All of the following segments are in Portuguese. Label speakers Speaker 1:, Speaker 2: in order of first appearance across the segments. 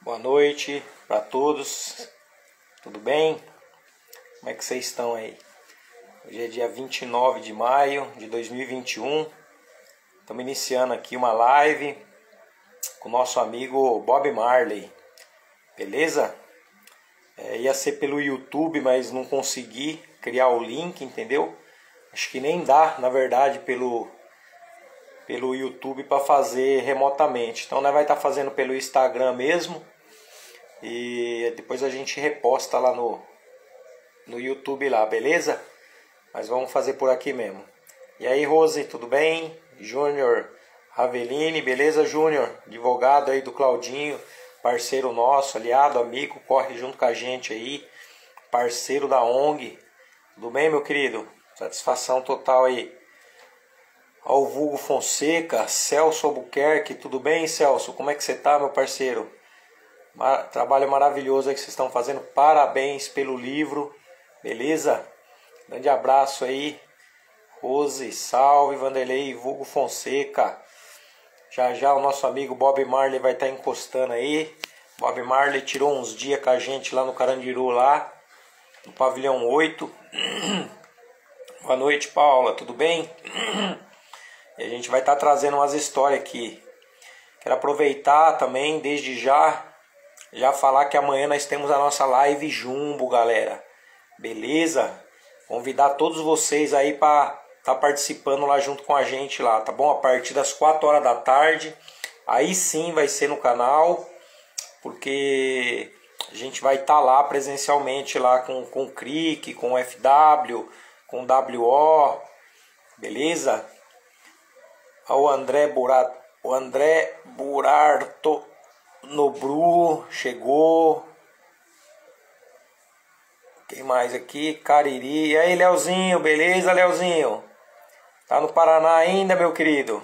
Speaker 1: Boa noite para todos, tudo bem? Como é que vocês estão aí? Hoje é dia 29 de maio de 2021, estamos iniciando aqui uma live com o nosso amigo Bob Marley, beleza? Ia ser pelo YouTube, mas não consegui criar o link, entendeu? Acho que nem dá, na verdade, pelo YouTube para fazer remotamente. Então nós vai estar fazendo pelo Instagram mesmo. E depois a gente reposta lá no YouTube lá, beleza? Mas vamos fazer por aqui mesmo. E aí, Rose, tudo bem? Júnior Ravelini, beleza, Júnior? Advogado aí do Claudinho, parceiro nosso, aliado, amigo, corre junto com a gente aí, parceiro da ONG. Tudo bem, meu querido? Satisfação total aí. Ao Vulgo Fonseca, Celso Albuquerque, tudo bem, Celso? Como é que você tá, meu parceiro? Trabalho maravilhoso aí que vocês estão fazendo, parabéns pelo livro, beleza? Grande abraço aí, Rose, salve, Vanderlei, Vulgo Fonseca. Já o nosso amigo Bob Marley vai estar encostando aí. Bob Marley tirou uns dias com a gente lá no Carandiru, lá no pavilhão 8. Boa noite, Paula, tudo bem? E a gente vai estar trazendo umas histórias aqui. Quero aproveitar também, desde já falar que amanhã nós temos a nossa live Jumbo, galera. Beleza? Convidar todos vocês aí para estar participando lá junto com a gente lá, tá bom? A partir das 4 horas da tarde. Aí sim vai ser no canal, porque a gente vai estar lá presencialmente lá com o CRIC, com o FW, com o WO. Beleza? O André Burarto Nobru chegou. Quem mais aqui? Cariri. E aí, Leozinho, beleza, Leozinho? Tá no Paraná ainda, meu querido?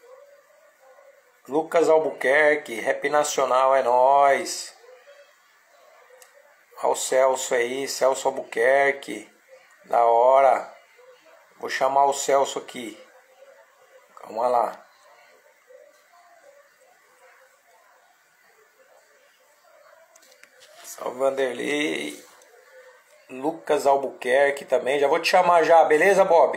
Speaker 1: Lucas Albuquerque, Rap Nacional é nóis. Olha o Celso aí, Celso Albuquerque. Da hora. Vou chamar o Celso aqui. Calma lá. Salve, Vanderlei. Lucas Albuquerque também. Já vou te chamar já, beleza, Bob?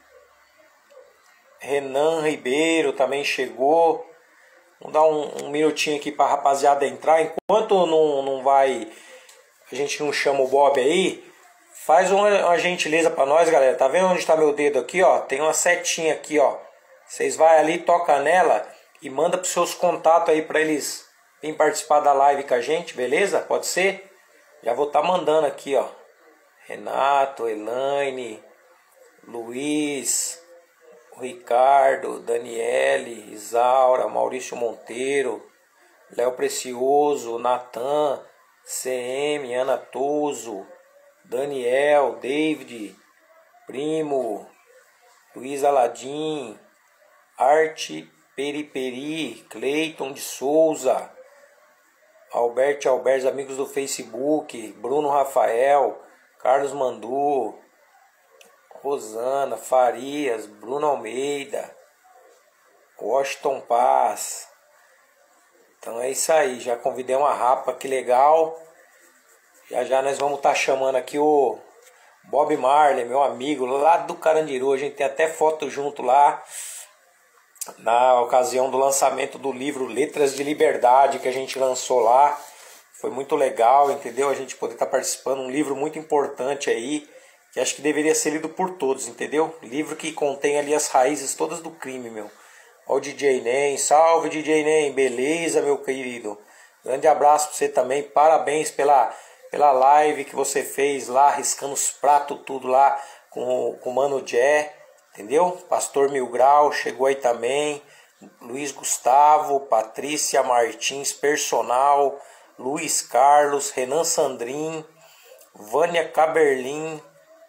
Speaker 1: Renan Ribeiro também chegou. Vamos dar um minutinho aqui pra rapaziada entrar. Enquanto não vai, a gente não chama o Bob aí, faz uma gentileza pra nós, galera. Tá vendo onde tá meu dedo aqui, ó? Tem uma setinha aqui, ó. Vocês vai ali, toca nela e manda pros seus contatos aí pra eles virem participar da live com a gente, beleza? Pode ser? Já vou estar mandando aqui, ó. Renato, Elaine, Luiz, Ricardo, Daniele, Isaura, Maurício Monteiro, Léo Precioso, Natan, CM, Ana Toso, Daniel, David, Primo, Luiz Aladim, Arte Periperi, Cleiton de Souza, Alberto, amigos do Facebook, Bruno Rafael, Carlos Mandu, Rosana, Farias, Bruno Almeida, Washington Paz. Então é isso aí, já convidei uma rapa, que legal. Já nós vamos estar chamando aqui o Bob Marley, meu amigo, lá do Carandiru. A gente tem até foto junto lá, na ocasião do lançamento do livro Letras de Liberdade, que a gente lançou lá. Foi muito legal, entendeu? A gente poder estar participando, um livro muito importante aí, que acho que deveria ser lido por todos, entendeu? Livro que contém ali as raízes todas do crime, meu. Ó o DJ Nem, salve DJ Nem, beleza, meu querido? Grande abraço pra você também, parabéns pela live que você fez lá, riscando os pratos tudo lá com o Mano Jé, entendeu? Pastor Mil Grau chegou aí também, Luiz Gustavo, Patrícia Martins, Personal, Luiz Carlos, Renan Sandrin, Vânia Caberlin,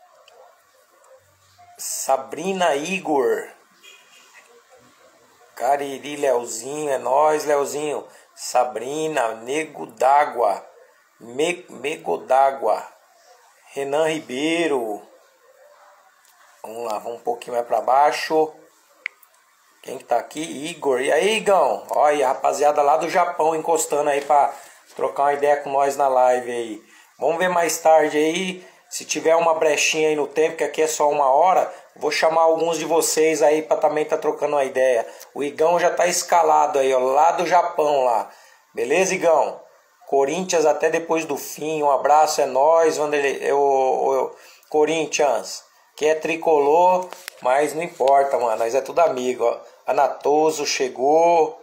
Speaker 1: Sabrina Igor, Cariri Leozinho, é nóis, Leozinho, Sabrina, Nego d'Água, Mego d'Água, Renan Ribeiro. Vamos lá, vamos um pouquinho mais para baixo. Quem que tá aqui? Igor. E aí, Igão? Olha, a rapaziada lá do Japão encostando aí pra trocar uma ideia com nós na live aí. Vamos ver mais tarde aí, se tiver uma brechinha aí no tempo, que aqui é só 1 hora, vou chamar alguns de vocês aí para também tá trocando uma ideia. O Igão já tá escalado aí, ó, lá do Japão lá. Beleza, Igão? Corinthians até depois do fim, um abraço, é nóis, Vanderlei, Corinthians, que é tricolor, mas não importa, mano, nós é tudo amigo, ó. Anatoso chegou,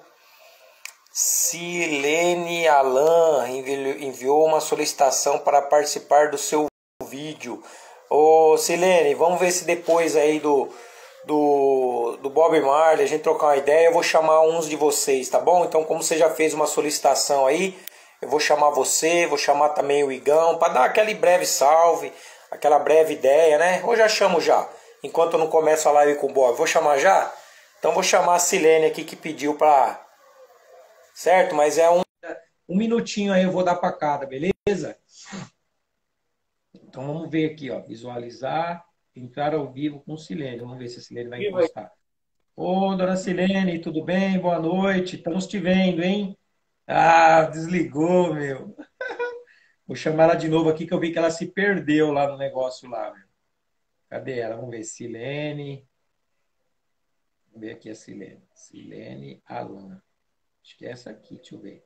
Speaker 1: Silene Alan enviou uma solicitação para participar do seu vídeo. Ô Silene, vamos ver se depois aí do Bob Marley a gente trocar uma ideia, eu vou chamar uns de vocês, tá bom? Então, como você já fez uma solicitação aí, eu vou chamar você, vou chamar também o Igão, para dar aquele breve salve, aquela breve ideia, né? Ou já chamo já, enquanto eu não começo a live com o Bob. Vou chamar já? Então vou chamar a Silene aqui que pediu pra... Certo? Mas é um minutinho aí eu vou dar para cada, beleza? Então vamos ver aqui, ó. Visualizar, entrar ao vivo com Silene. Vamos ver se a Silene vai encostar. Ô, dona Silene, tudo bem? Boa noite. Estamos te vendo, hein? Ah, desligou, meu. Vou chamar ela de novo aqui que eu vi que ela se perdeu lá no negócio lá, meu. Cadê ela? Vamos ver. Silene. Vamos ver aqui a Silene. Silene Alan. Acho que é essa aqui, deixa eu ver.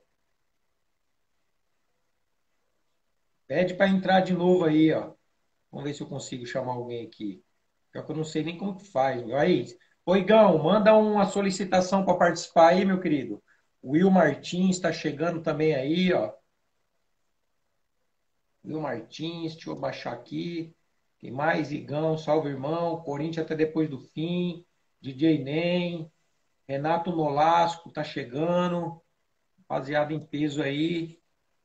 Speaker 1: Pede para entrar de novo aí, ó. Vamos ver se eu consigo chamar alguém aqui. Pior que eu não sei nem como que faz, meu. Aí, ô Igão, manda uma solicitação para participar aí, meu querido. O Will Martins está chegando também aí, ó. Will Martins, deixa eu baixar aqui. Tem mais, Igão, salve irmão. Corinthians até depois do fim. DJ Nem. Renato Nolasco tá chegando. Rapaziada em peso aí.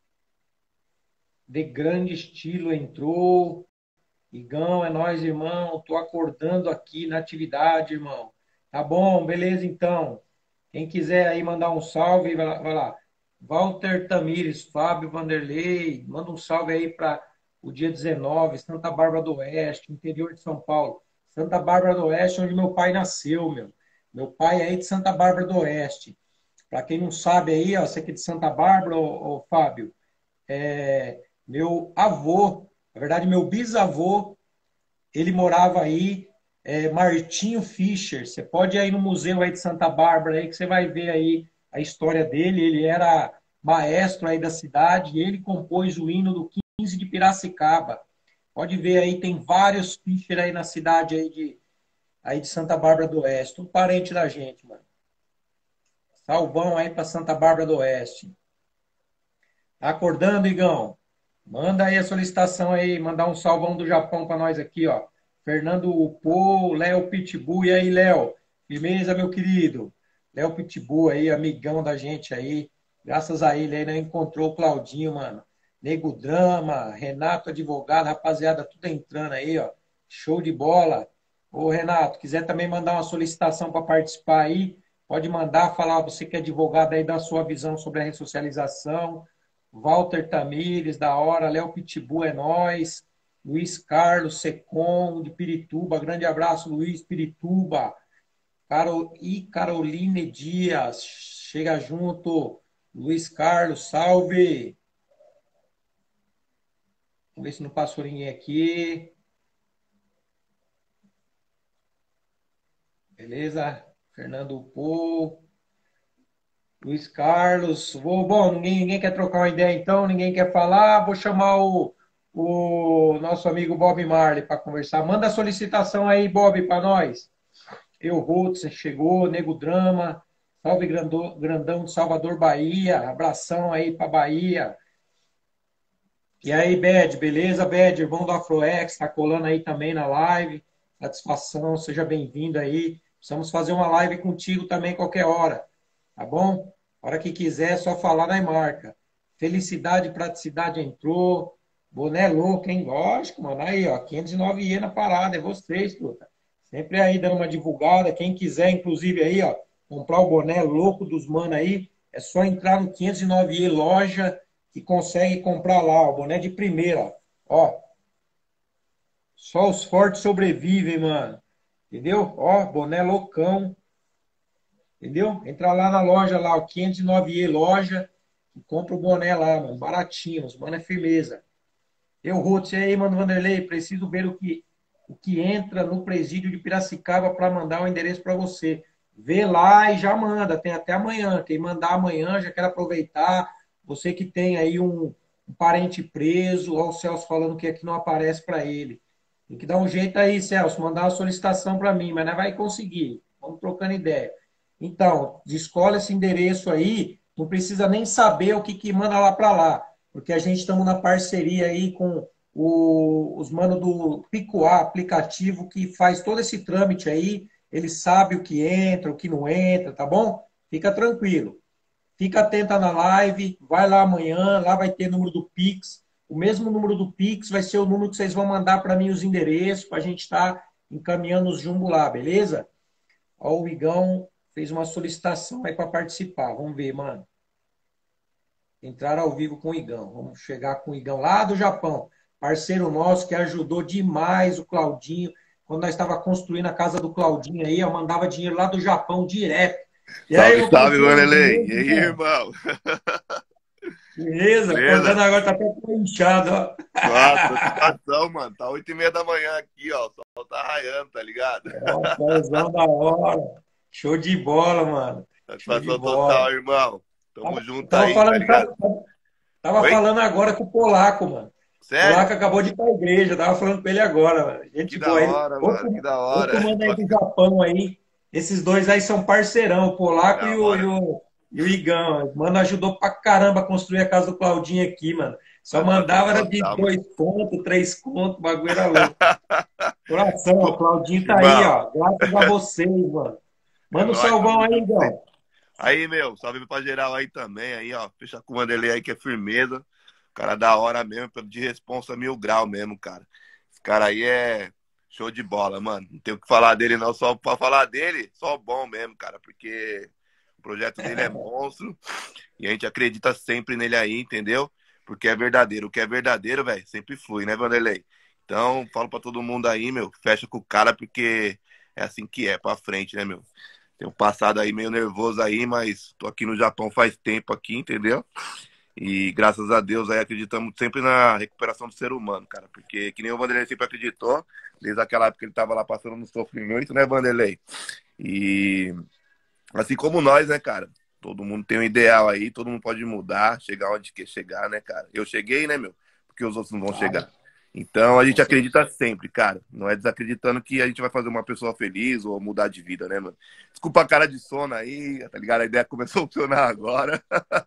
Speaker 1: De grande estilo entrou. Igão, é nóis, irmão. Tô acordando aqui na atividade, irmão. Tá bom, beleza então. Quem quiser aí mandar um salve, vai lá. Walter Tamires, Fábio Vanderlei, manda um salve aí para o dia 19, Santa Bárbara do Oeste, interior de São Paulo. Santa Bárbara do Oeste, onde meu pai nasceu, meu. Meu pai é aí de Santa Bárbara do Oeste. Para quem não sabe aí, ó, você aqui de Santa Bárbara, ô Fábio, meu avô, na verdade, meu bisavô, ele morava aí, Martinho Fischer. Você pode ir aí no museu aí de Santa Bárbara aí que você vai ver aí a história dele. Ele era maestro aí da cidade e ele compôs o hino do 15 de Piracicaba. Pode ver aí, tem vários Fischer aí na cidade aí de Santa Bárbara do Oeste. Tudo parente da gente, mano. Salvão aí para Santa Bárbara do Oeste. Tá acordando, Igão? Manda aí a solicitação aí, mandar um salvão do Japão para nós aqui, ó. Fernando Upô, Léo Pitbull. E aí, Léo? Firmeza, meu querido? Léo Pitbull aí, amigão da gente aí. Graças a ele aí, né? Encontrou o Claudinho, mano. Nego Drama, Renato Advogado, rapaziada, tudo entrando aí, ó. Show de bola. Ô, Renato, quiser também mandar uma solicitação para participar aí, pode mandar, falar, você que é advogado aí, dar sua visão sobre a ressocialização. Walter Tamires, da hora, Léo Pitbull é nós, Luiz Carlos Secom, de Pirituba, grande abraço, Luiz Pirituba, Caroline Dias, chega junto, Luiz Carlos, salve, vamos ver se não passou ninguém aqui, beleza, Fernando Pô, Luiz Carlos, bom, ninguém quer trocar uma ideia então, ninguém quer falar, vou chamar o nosso amigo Bob Marley para conversar. Manda a solicitação aí, Bob, para nós. Eu Roots, chegou, Nego Drama, salve grandão de Salvador, Bahia, abração aí para Bahia. E aí, Bad, beleza, Bad, irmão do Afroex, tá colando aí também na live, satisfação, seja bem-vindo aí. Precisamos fazer uma live contigo também qualquer hora. Tá bom? A hora que quiser, é só falar na marca. Felicidade e praticidade entrou. Boné louco, hein? Lógico, mano. Aí, ó, 509 IE na parada. É vocês, truta. Sempre aí dando uma divulgada. Quem quiser, inclusive, aí, ó, comprar o boné louco dos mano aí, é só entrar no 509 IE loja que consegue comprar lá. O boné de primeira. Ó, só os fortes sobrevivem, mano. Entendeu? Ó, boné loucão. Entendeu? Entra lá na loja, lá, o 509E loja, compra o boné lá, mano. Baratinho, os mano é firmeza. Eu, Ruth, e aí, mano, Vanderlei, preciso ver o que entra no presídio de Piracicaba para mandar o endereço para você. Vê lá e já manda, tem até amanhã. Quem mandar amanhã, já quero aproveitar. Você que tem aí um parente preso, ó, o Celso falando que aqui não aparece para ele. Tem que dar um jeito aí, Celso, mandar uma solicitação para mim, mas não vai conseguir. Vamos trocando ideia. Então, descola esse endereço aí, não precisa nem saber o que, que manda lá para lá, porque a gente estamos na parceria aí com os manos do Picuá, aplicativo que faz todo esse trâmite aí, ele sabe o que entra, o que não entra, tá bom? Fica tranquilo. Fica atenta na live, vai lá amanhã, lá vai ter número do Pix. O mesmo número do Pix vai ser o número que vocês vão mandar para mim os endereços, para a gente estar encaminhando os jumbo lá, beleza? Ó, o Igão fez uma solicitação aí para participar. Vamos ver, mano. Entrar ao vivo com o Igão. Vamos chegar com o Igão lá do Japão. Parceiro nosso que ajudou demais o Claudinho. Quando nós estava construindo a casa do Claudinho aí, eu mandava dinheiro lá do Japão direto. E aí,
Speaker 2: Salve,
Speaker 1: meu
Speaker 2: salve,
Speaker 1: parceiro,
Speaker 2: Vanderlei. E
Speaker 1: beleza,
Speaker 2: aí,
Speaker 1: irmão?
Speaker 2: irmão?
Speaker 1: Beleza?
Speaker 2: Beleza?
Speaker 1: Acordando agora, tá até inchado, ó.
Speaker 2: Nossa, satisfação, mano. Tá 8h30 da manhã aqui, ó. O sol tá raiando, tá ligado?
Speaker 1: Ó, solzão da hora. Show de bola, mano. Show de
Speaker 2: Satisfação
Speaker 1: bola.
Speaker 2: total, irmão. Tamo
Speaker 1: Tava,
Speaker 2: junto
Speaker 1: tava
Speaker 2: aí, tá
Speaker 1: falando,
Speaker 2: ligado?
Speaker 1: tava
Speaker 2: Oi?
Speaker 1: falando agora com o Polaco, mano. O
Speaker 2: Sério?
Speaker 1: Polaco acabou de ir pra igreja, tava falando com ele agora, mano.
Speaker 2: Que
Speaker 1: Gente
Speaker 2: da
Speaker 1: boa. Ele,
Speaker 2: hora, mano. Que da
Speaker 1: outro
Speaker 2: hora.
Speaker 1: mano aí do Japão aí. Esses dois aí são parceirão, o
Speaker 2: Que
Speaker 1: Polaco
Speaker 2: da hora.
Speaker 1: e o Igão. Mano, ajudou pra caramba a construir a casa do Claudinho aqui, mano. Só
Speaker 2: Satisfação
Speaker 1: mandava era de
Speaker 2: total, mano.
Speaker 1: 2 contos, 3 contos, o bagulho era louco. Coração, o
Speaker 2: Pô,
Speaker 1: Claudinho tá aí,
Speaker 2: irmão,
Speaker 1: ó. Graças a vocês, mano.
Speaker 2: é
Speaker 1: Manda um
Speaker 2: nóis,
Speaker 1: salvão
Speaker 2: tamo
Speaker 1: aí,
Speaker 2: junto.
Speaker 1: Igão.
Speaker 2: Aí, meu, salve pra geral aí também, aí, ó. Fecha com o Vanderlei aí, que é firmeza. O cara da hora mesmo, de responsa 1000 graus mesmo, cara. Esse cara aí é show de bola, mano. Não tenho o que falar dele, não. Só pra falar dele, só bom mesmo, cara. Porque o projeto dele é monstro. E a gente acredita sempre nele aí, entendeu? Porque é verdadeiro. O que é verdadeiro, velho, sempre flui, né, Vanderlei? Então, falo pra todo mundo aí, meu, fecha com o cara, porque é assim que é, pra frente, né, meu? Tenho passado aí meio nervoso aí, mas tô aqui no Japão faz tempo aqui, entendeu? E graças a Deus aí acreditamos sempre na recuperação do ser humano, cara. Porque que nem o Vanderlei sempre acreditou, desde aquela época que ele tava lá passando no sofrimento, né, Vanderlei? E assim como nós, né, cara? Todo mundo tem um ideal aí, todo mundo pode mudar, chegar onde quer chegar, né, cara? Eu cheguei, né, meu? Porque os outros não vão
Speaker 1: Claro,
Speaker 2: chegar. Então a
Speaker 1: com
Speaker 2: gente
Speaker 1: certeza.
Speaker 2: acredita sempre, cara. Não é desacreditando que a gente vai fazer uma pessoa feliz ou mudar de vida, né, mano? Desculpa a cara de sono aí, tá ligado? A ideia começou a funcionar agora.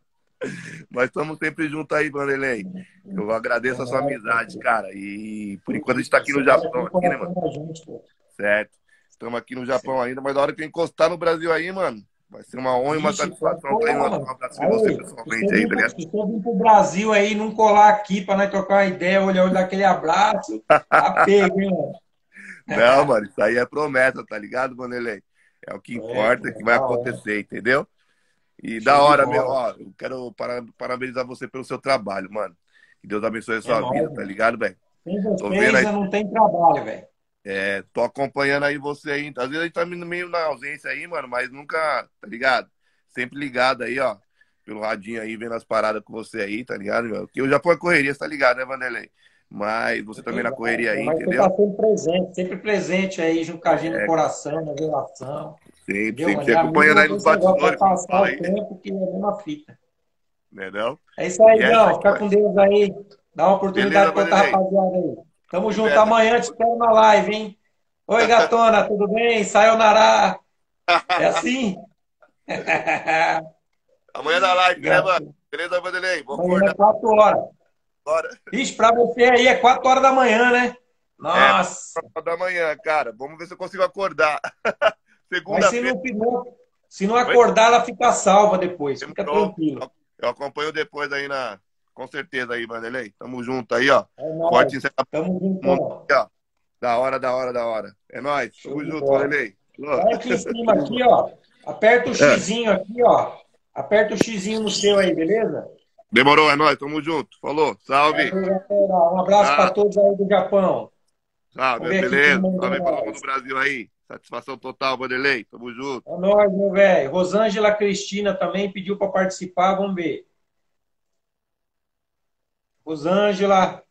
Speaker 2: Mas estamos sempre juntos aí, Vanderlei. Eu
Speaker 1: É
Speaker 2: agradeço a sua
Speaker 1: nóis,
Speaker 2: amizade,
Speaker 1: parceiro.
Speaker 2: cara. E por
Speaker 1: Que
Speaker 2: enquanto a gente tá
Speaker 1: isso,
Speaker 2: aqui no
Speaker 1: você mora aqui
Speaker 2: Japão,
Speaker 1: no
Speaker 2: aqui, né, mano?
Speaker 1: coração da gente, pô.
Speaker 2: Certo. Estamos aqui no Japão ainda, mas na hora que eu encostar no Brasil aí, mano, vai ser uma honra e uma
Speaker 1: Vixe, pode
Speaker 2: satisfação estar aí
Speaker 1: colar,
Speaker 2: mandar um
Speaker 1: mano.
Speaker 2: abraço em você
Speaker 1: Aí,
Speaker 2: pessoalmente aí, tá ligado?
Speaker 1: se você vir pro Brasil aí, não colar aqui pra nós trocar uma ideia, olhar, olhar aquele abraço, tá pego, hein, mano?
Speaker 2: Não, mano, isso aí é promessa, tá ligado, Vanderlei? É o que
Speaker 1: É,
Speaker 2: importa, que
Speaker 1: pô,
Speaker 2: vai
Speaker 1: da hora.
Speaker 2: acontecer, entendeu? E da
Speaker 1: Show de
Speaker 2: hora, meu,
Speaker 1: bola.
Speaker 2: ó, eu quero parabenizar você pelo seu trabalho, mano. Que Deus abençoe a
Speaker 1: É
Speaker 2: sua vida,
Speaker 1: nóis,
Speaker 2: tá
Speaker 1: mano.
Speaker 2: ligado, velho?
Speaker 1: Sem
Speaker 2: Tô vendo
Speaker 1: vocês
Speaker 2: aí,
Speaker 1: eu não tenho trabalho, velho.
Speaker 2: tô acompanhando aí você aí. Às vezes a gente tá meio na ausência aí, mano, mas nunca, tá ligado? Sempre ligado aí, ó, pelo radinho aí, vendo as paradas com você aí, tá ligado, meu? Que eu já fui a correria, você tá ligado, né, Vanderlei? Mas você também na
Speaker 1: Exato,
Speaker 2: correria aí,
Speaker 1: mas você tá
Speaker 2: entendeu?
Speaker 1: sempre presente aí, junto com a gente no
Speaker 2: É,
Speaker 1: coração, na relação.
Speaker 2: sempre,
Speaker 1: Entendeu,
Speaker 2: sempre,
Speaker 1: mano? E
Speaker 2: sempre acompanhando
Speaker 1: amigo
Speaker 2: aí
Speaker 1: não tem
Speaker 2: nos
Speaker 1: esse negócio pra
Speaker 2: bastidores, como
Speaker 1: passar
Speaker 2: fala
Speaker 1: o
Speaker 2: aí,
Speaker 1: tempo que é a mesma fita.
Speaker 2: né, não?
Speaker 1: É isso aí,
Speaker 2: E é isso
Speaker 1: Igão.
Speaker 2: aí,
Speaker 1: Fica
Speaker 2: pai.
Speaker 1: com Deus aí. Dá uma
Speaker 2: Beleza,
Speaker 1: oportunidade pra outra
Speaker 2: Vanderlei?
Speaker 1: rapaziada aí. Tamo
Speaker 2: Vamos
Speaker 1: junto
Speaker 2: nessa.
Speaker 1: amanhã, te espero na live, hein? Oi, gatona, tudo bem? Sayonara. É assim?
Speaker 2: Amanhã na live, né, mano?
Speaker 1: Gato.
Speaker 2: Beleza, Vanderlei? Vou
Speaker 1: Amanhã é
Speaker 2: acordar
Speaker 1: 4 horas.
Speaker 2: agora.
Speaker 1: Ixi, pra você aí é 4 horas da manhã, né?
Speaker 2: É,
Speaker 1: Nossa.
Speaker 2: 4 da manhã, cara. Vamos ver se eu consigo acordar.
Speaker 1: Mas
Speaker 2: Segunda-feira.
Speaker 1: se não
Speaker 2: Oi?
Speaker 1: acordar, ela fica salva depois. Fica
Speaker 2: Demorou.
Speaker 1: tranquilo.
Speaker 2: Eu acompanho depois aí na. Com certeza aí, Vanderlei. Tamo junto aí, ó.
Speaker 1: É
Speaker 2: Forte
Speaker 1: nóis.
Speaker 2: encerramento
Speaker 1: Tamo
Speaker 2: do mundo
Speaker 1: juntão.
Speaker 2: aí, ó. Da hora, da hora, da hora. É nóis.
Speaker 1: Show
Speaker 2: Tamo
Speaker 1: de
Speaker 2: junto,
Speaker 1: bola.
Speaker 2: Vanderlei. Alô.
Speaker 1: Vai aqui em cima, aqui, ó. Aperta o
Speaker 2: É,
Speaker 1: xizinho aqui, ó. Aperta o xizinho no seu aí, beleza?
Speaker 2: demorou, é nóis. Tamo junto. Falou. Salve.
Speaker 1: Valeu, galera. Um abraço para
Speaker 2: Ah,
Speaker 1: todos aí do Japão. Vamos
Speaker 2: salve.
Speaker 1: ver aqui quem
Speaker 2: Beleza.
Speaker 1: mandou
Speaker 2: Salve aí pra todo mundo do
Speaker 1: mais.
Speaker 2: Brasil aí. Satisfação total, Vanderlei. Tamo junto.
Speaker 1: É nóis, meu velho. Rosângela Cristina também pediu para participar. Vamos ver. Rosângela.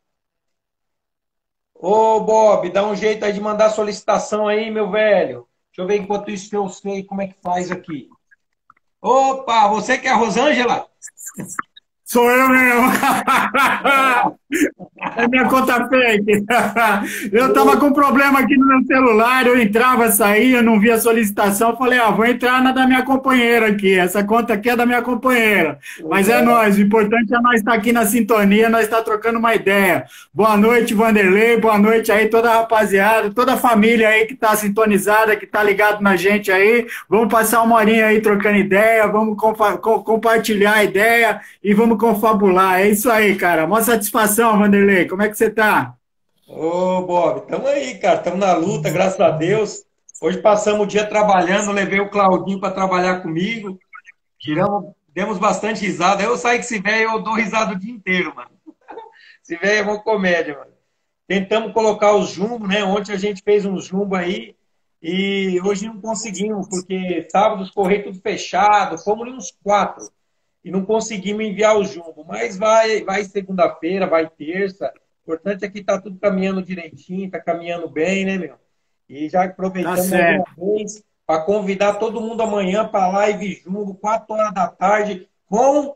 Speaker 1: Ô, Bob, dá um jeito aí de mandar solicitação aí, meu velho. Deixa eu ver enquanto isso que eu sei como é que faz aqui. Opa, você que é a Rosângela?
Speaker 3: Sou eu mesmo. É minha conta fake. Eu tava com problema aqui no meu celular, eu entrava, saía, não via solicitação, falei, vou entrar na da minha companheira aqui, essa conta aqui é da minha companheira. Mas é nós, o importante é nós estar aqui na sintonia, nós estar trocando uma ideia. Boa noite, Vanderlei, boa noite aí toda a rapaziada, toda a família aí que tá sintonizada, que tá ligado na gente aí. Vamos passar uma horinha aí trocando ideia, vamos compartilhar a ideia e vamos confabular. É isso aí, cara. Mó satisfação, Vanderlei. Como é que você tá?
Speaker 1: Ô, Bob, estamos aí, cara. Estamos na luta, graças a Deus. Hoje passamos o dia trabalhando, levei o Claudinho para trabalhar comigo. Demos bastante risada. Eu saí que esse velho, eu dou risada o dia inteiro, mano. Esse velho é uma comédia, mano. Tentamos colocar os jumbo, né? Ontem a gente fez um jumbo aí e hoje não conseguimos, porque sábado os correios tudo fechado, fomos em uns 4 e não conseguimos enviar o jumbo. Mas vai segunda-feira, vai terça. O importante é que tá tudo caminhando direitinho, tá caminhando bem, né, meu? E já aproveitamos mais uma vez para convidar todo mundo amanhã para a live jumbo, 4 horas da tarde, com...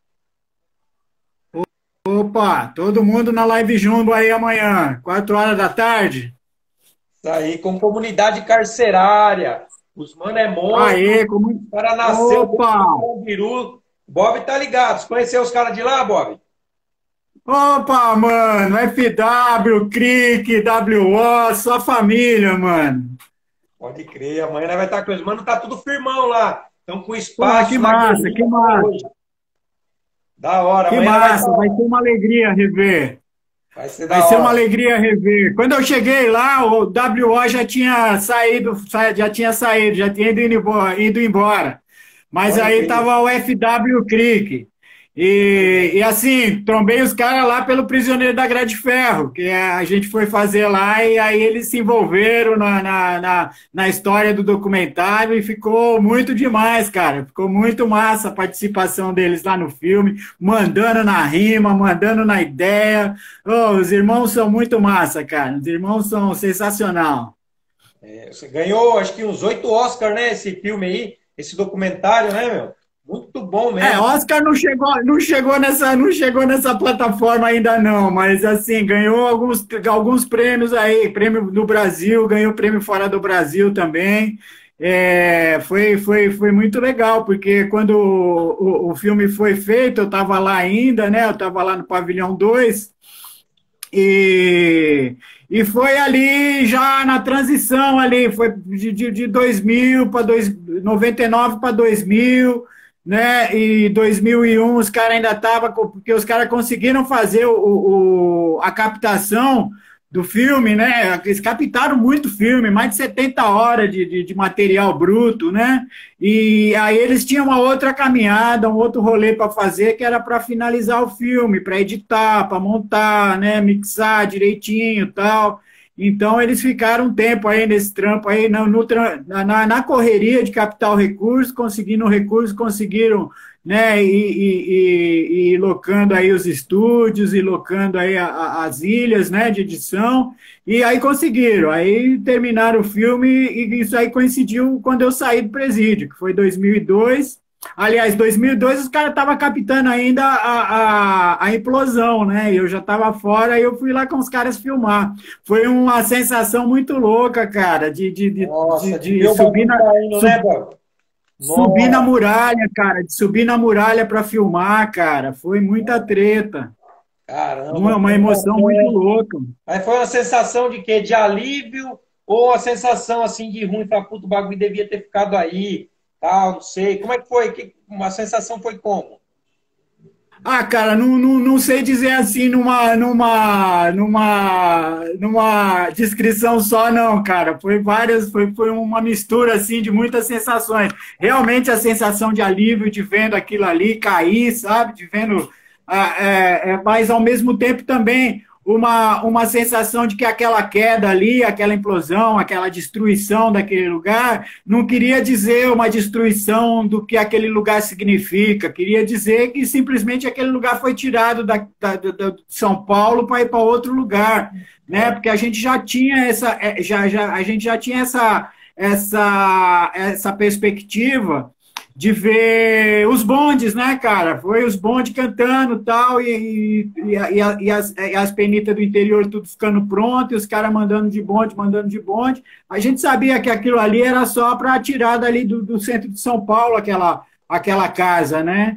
Speaker 3: Opa, todo mundo na live jumbo aí amanhã, 4 horas da tarde.
Speaker 1: Isso aí, com comunidade carcerária. Os mano é monstro.
Speaker 3: Aê,
Speaker 1: O cara nasceu
Speaker 3: Opa!
Speaker 1: Biru. Bob tá ligado. Você conheceu os caras de lá, Bob?
Speaker 3: Opa, mano, FW, CRIC, WO, só família, mano.
Speaker 1: Pode crer, amanhã nós vai estar com eles. Mano, tá tudo firmão lá. Estão com
Speaker 3: Pô,
Speaker 1: espaço.
Speaker 3: que massa, que massa.
Speaker 1: Hoje. Da hora.
Speaker 3: Que
Speaker 1: amanhã
Speaker 3: massa, vai ser uma alegria rever.
Speaker 1: Vai ser
Speaker 3: uma alegria rever. Quando eu cheguei lá, o WO já tinha saído, já tinha ido embora. Mas
Speaker 1: Olha
Speaker 3: aí
Speaker 1: que
Speaker 3: tava o FW Creek. E assim, trombei os caras lá pelo Prisioneiro da Grade Ferro, que a gente foi fazer lá e aí eles se envolveram na história do documentário e ficou muito demais, cara. Ficou muito massa a participação deles lá no filme, mandando na rima, mandando na ideia. Oh, os irmãos são muito massa, cara. Os irmãos são sensacional.
Speaker 1: Você ganhou, acho que uns 8 Oscars, né? Esse filme aí, esse documentário, né, meu? Muito bom mesmo.
Speaker 3: Oscar não chegou nessa plataforma ainda não, mas assim, ganhou alguns prêmios aí, prêmio no Brasil, ganhou prêmio fora do Brasil também. Foi muito legal, porque quando o filme foi feito, eu estava lá ainda, né? Eu estava lá no Pavilhão 2, e foi ali já na transição ali, foi de 2000 para 99 para 2000, né? E 2001 os caras ainda estavam, porque os caras conseguiram fazer a captação do filme, né? Eles captaram muito filme, mais de 70 horas de material bruto, né? E aí eles tinham uma outra caminhada, um outro rolê para fazer, que era para finalizar o filme, para editar, para montar, né? Mixar direitinho e tal. Então, eles ficaram um tempo aí nesse trampo aí, na correria de captar o recurso, conseguindo o recurso, conseguiram, né, ir locando aí os estúdios, e locando aí as ilhas, né, de edição, e aí conseguiram, aí terminaram o filme, e isso aí coincidiu quando eu saí do presídio, que foi 2002. Aliás, 2002 os caras estavam captando ainda a implosão, né? Eu já estava fora e eu fui lá com os caras filmar. Foi uma sensação muito louca, cara, de subir na muralha, cara, de subir na muralha para filmar, cara. Foi muita treta.
Speaker 1: Caramba.
Speaker 3: Uma emoção muito louca.
Speaker 1: Aí foi uma sensação de quê? De alívio ou a sensação assim de ruim para puto, o bagulho devia ter ficado aí? Tal, não sei. Como é que foi? A sensação foi como?
Speaker 3: Ah, cara, não sei dizer assim numa descrição só, não, cara. Foi uma mistura assim de muitas sensações. Realmente a sensação de alívio de vendo aquilo ali cair, sabe? De vendo, mas ao mesmo tempo também uma sensação de que aquela queda ali, aquela implosão, aquela destruição daquele lugar, não queria dizer uma destruição do que aquele lugar significa, queria dizer que simplesmente aquele lugar foi tirado de São Paulo para ir para outro lugar, né? Porque a gente já tinha a gente já tinha essa perspectiva de ver os bondes, né, cara? Foi os bondes cantando tal, e as penitas do interior tudo ficando pronto, e os caras mandando de bonde, mandando de bonde. A gente sabia que aquilo ali era só para tirar dali do centro de São Paulo, aquela casa, né?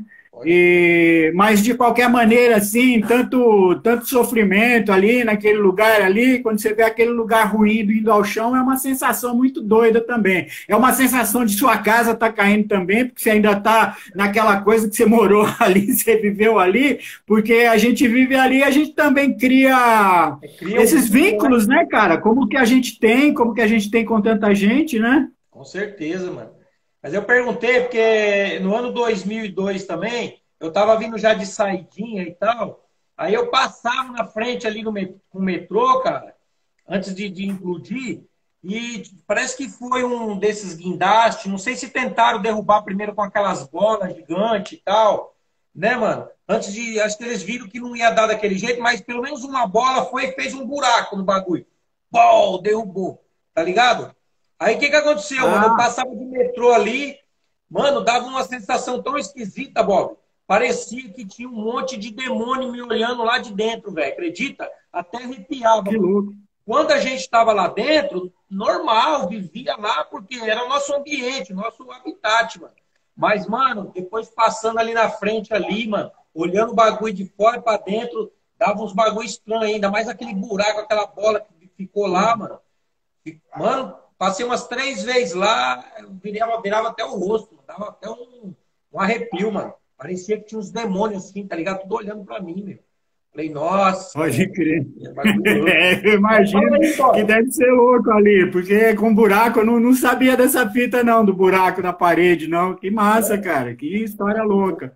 Speaker 3: Mas de qualquer maneira, assim, tanto sofrimento ali, naquele lugar ali, quando você vê aquele lugar ruído indo ao chão, é uma sensação muito doida também. É uma sensação de sua casa estar caindo também, porque você ainda está naquela coisa que você morou ali, você viveu ali, porque a gente vive ali, a gente também cria esses vínculos, né, cara? Como que a gente tem com tanta gente, né?
Speaker 1: Com certeza, mano. Mas eu perguntei, porque no ano 2002 também, eu tava vindo já de saidinha e tal, aí eu passava na frente ali no metrô, cara, antes de implodir, e parece que foi um desses guindastes, não sei se tentaram derrubar primeiro com aquelas bolas gigantes e tal, né, mano? Acho que eles viram que não ia dar daquele jeito, mas pelo menos uma bola foi e fez um buraco no bagulho. Pô, derrubou, tá ligado? Aí o que aconteceu, mano? Eu passava de metrô ali, mano, dava uma sensação tão esquisita, Bob. Parecia que tinha um monte de demônio me olhando lá de dentro, velho. Acredita? Até arrepiava.
Speaker 3: Que louco.
Speaker 1: Quando a gente estava lá dentro, normal, vivia lá porque era o nosso ambiente, nosso habitat, mano. Mas, mano, depois passando ali na frente, ali, mano, olhando o bagulho de fora para dentro, dava uns bagulho estranhos ainda, mais aquele buraco, aquela bola que ficou lá, mano. Mano, passei umas 3 vezes lá, virava até o rosto, dava até um arrepio, mano. Parecia que tinha uns demônios assim, tá ligado? Tudo olhando pra mim, meu. Falei, nossa.
Speaker 3: Pode crer. Eu imagino que deve ser louco ali, porque com buraco, eu não sabia dessa fita não, do buraco na parede, não. Que massa, cara, que história louca.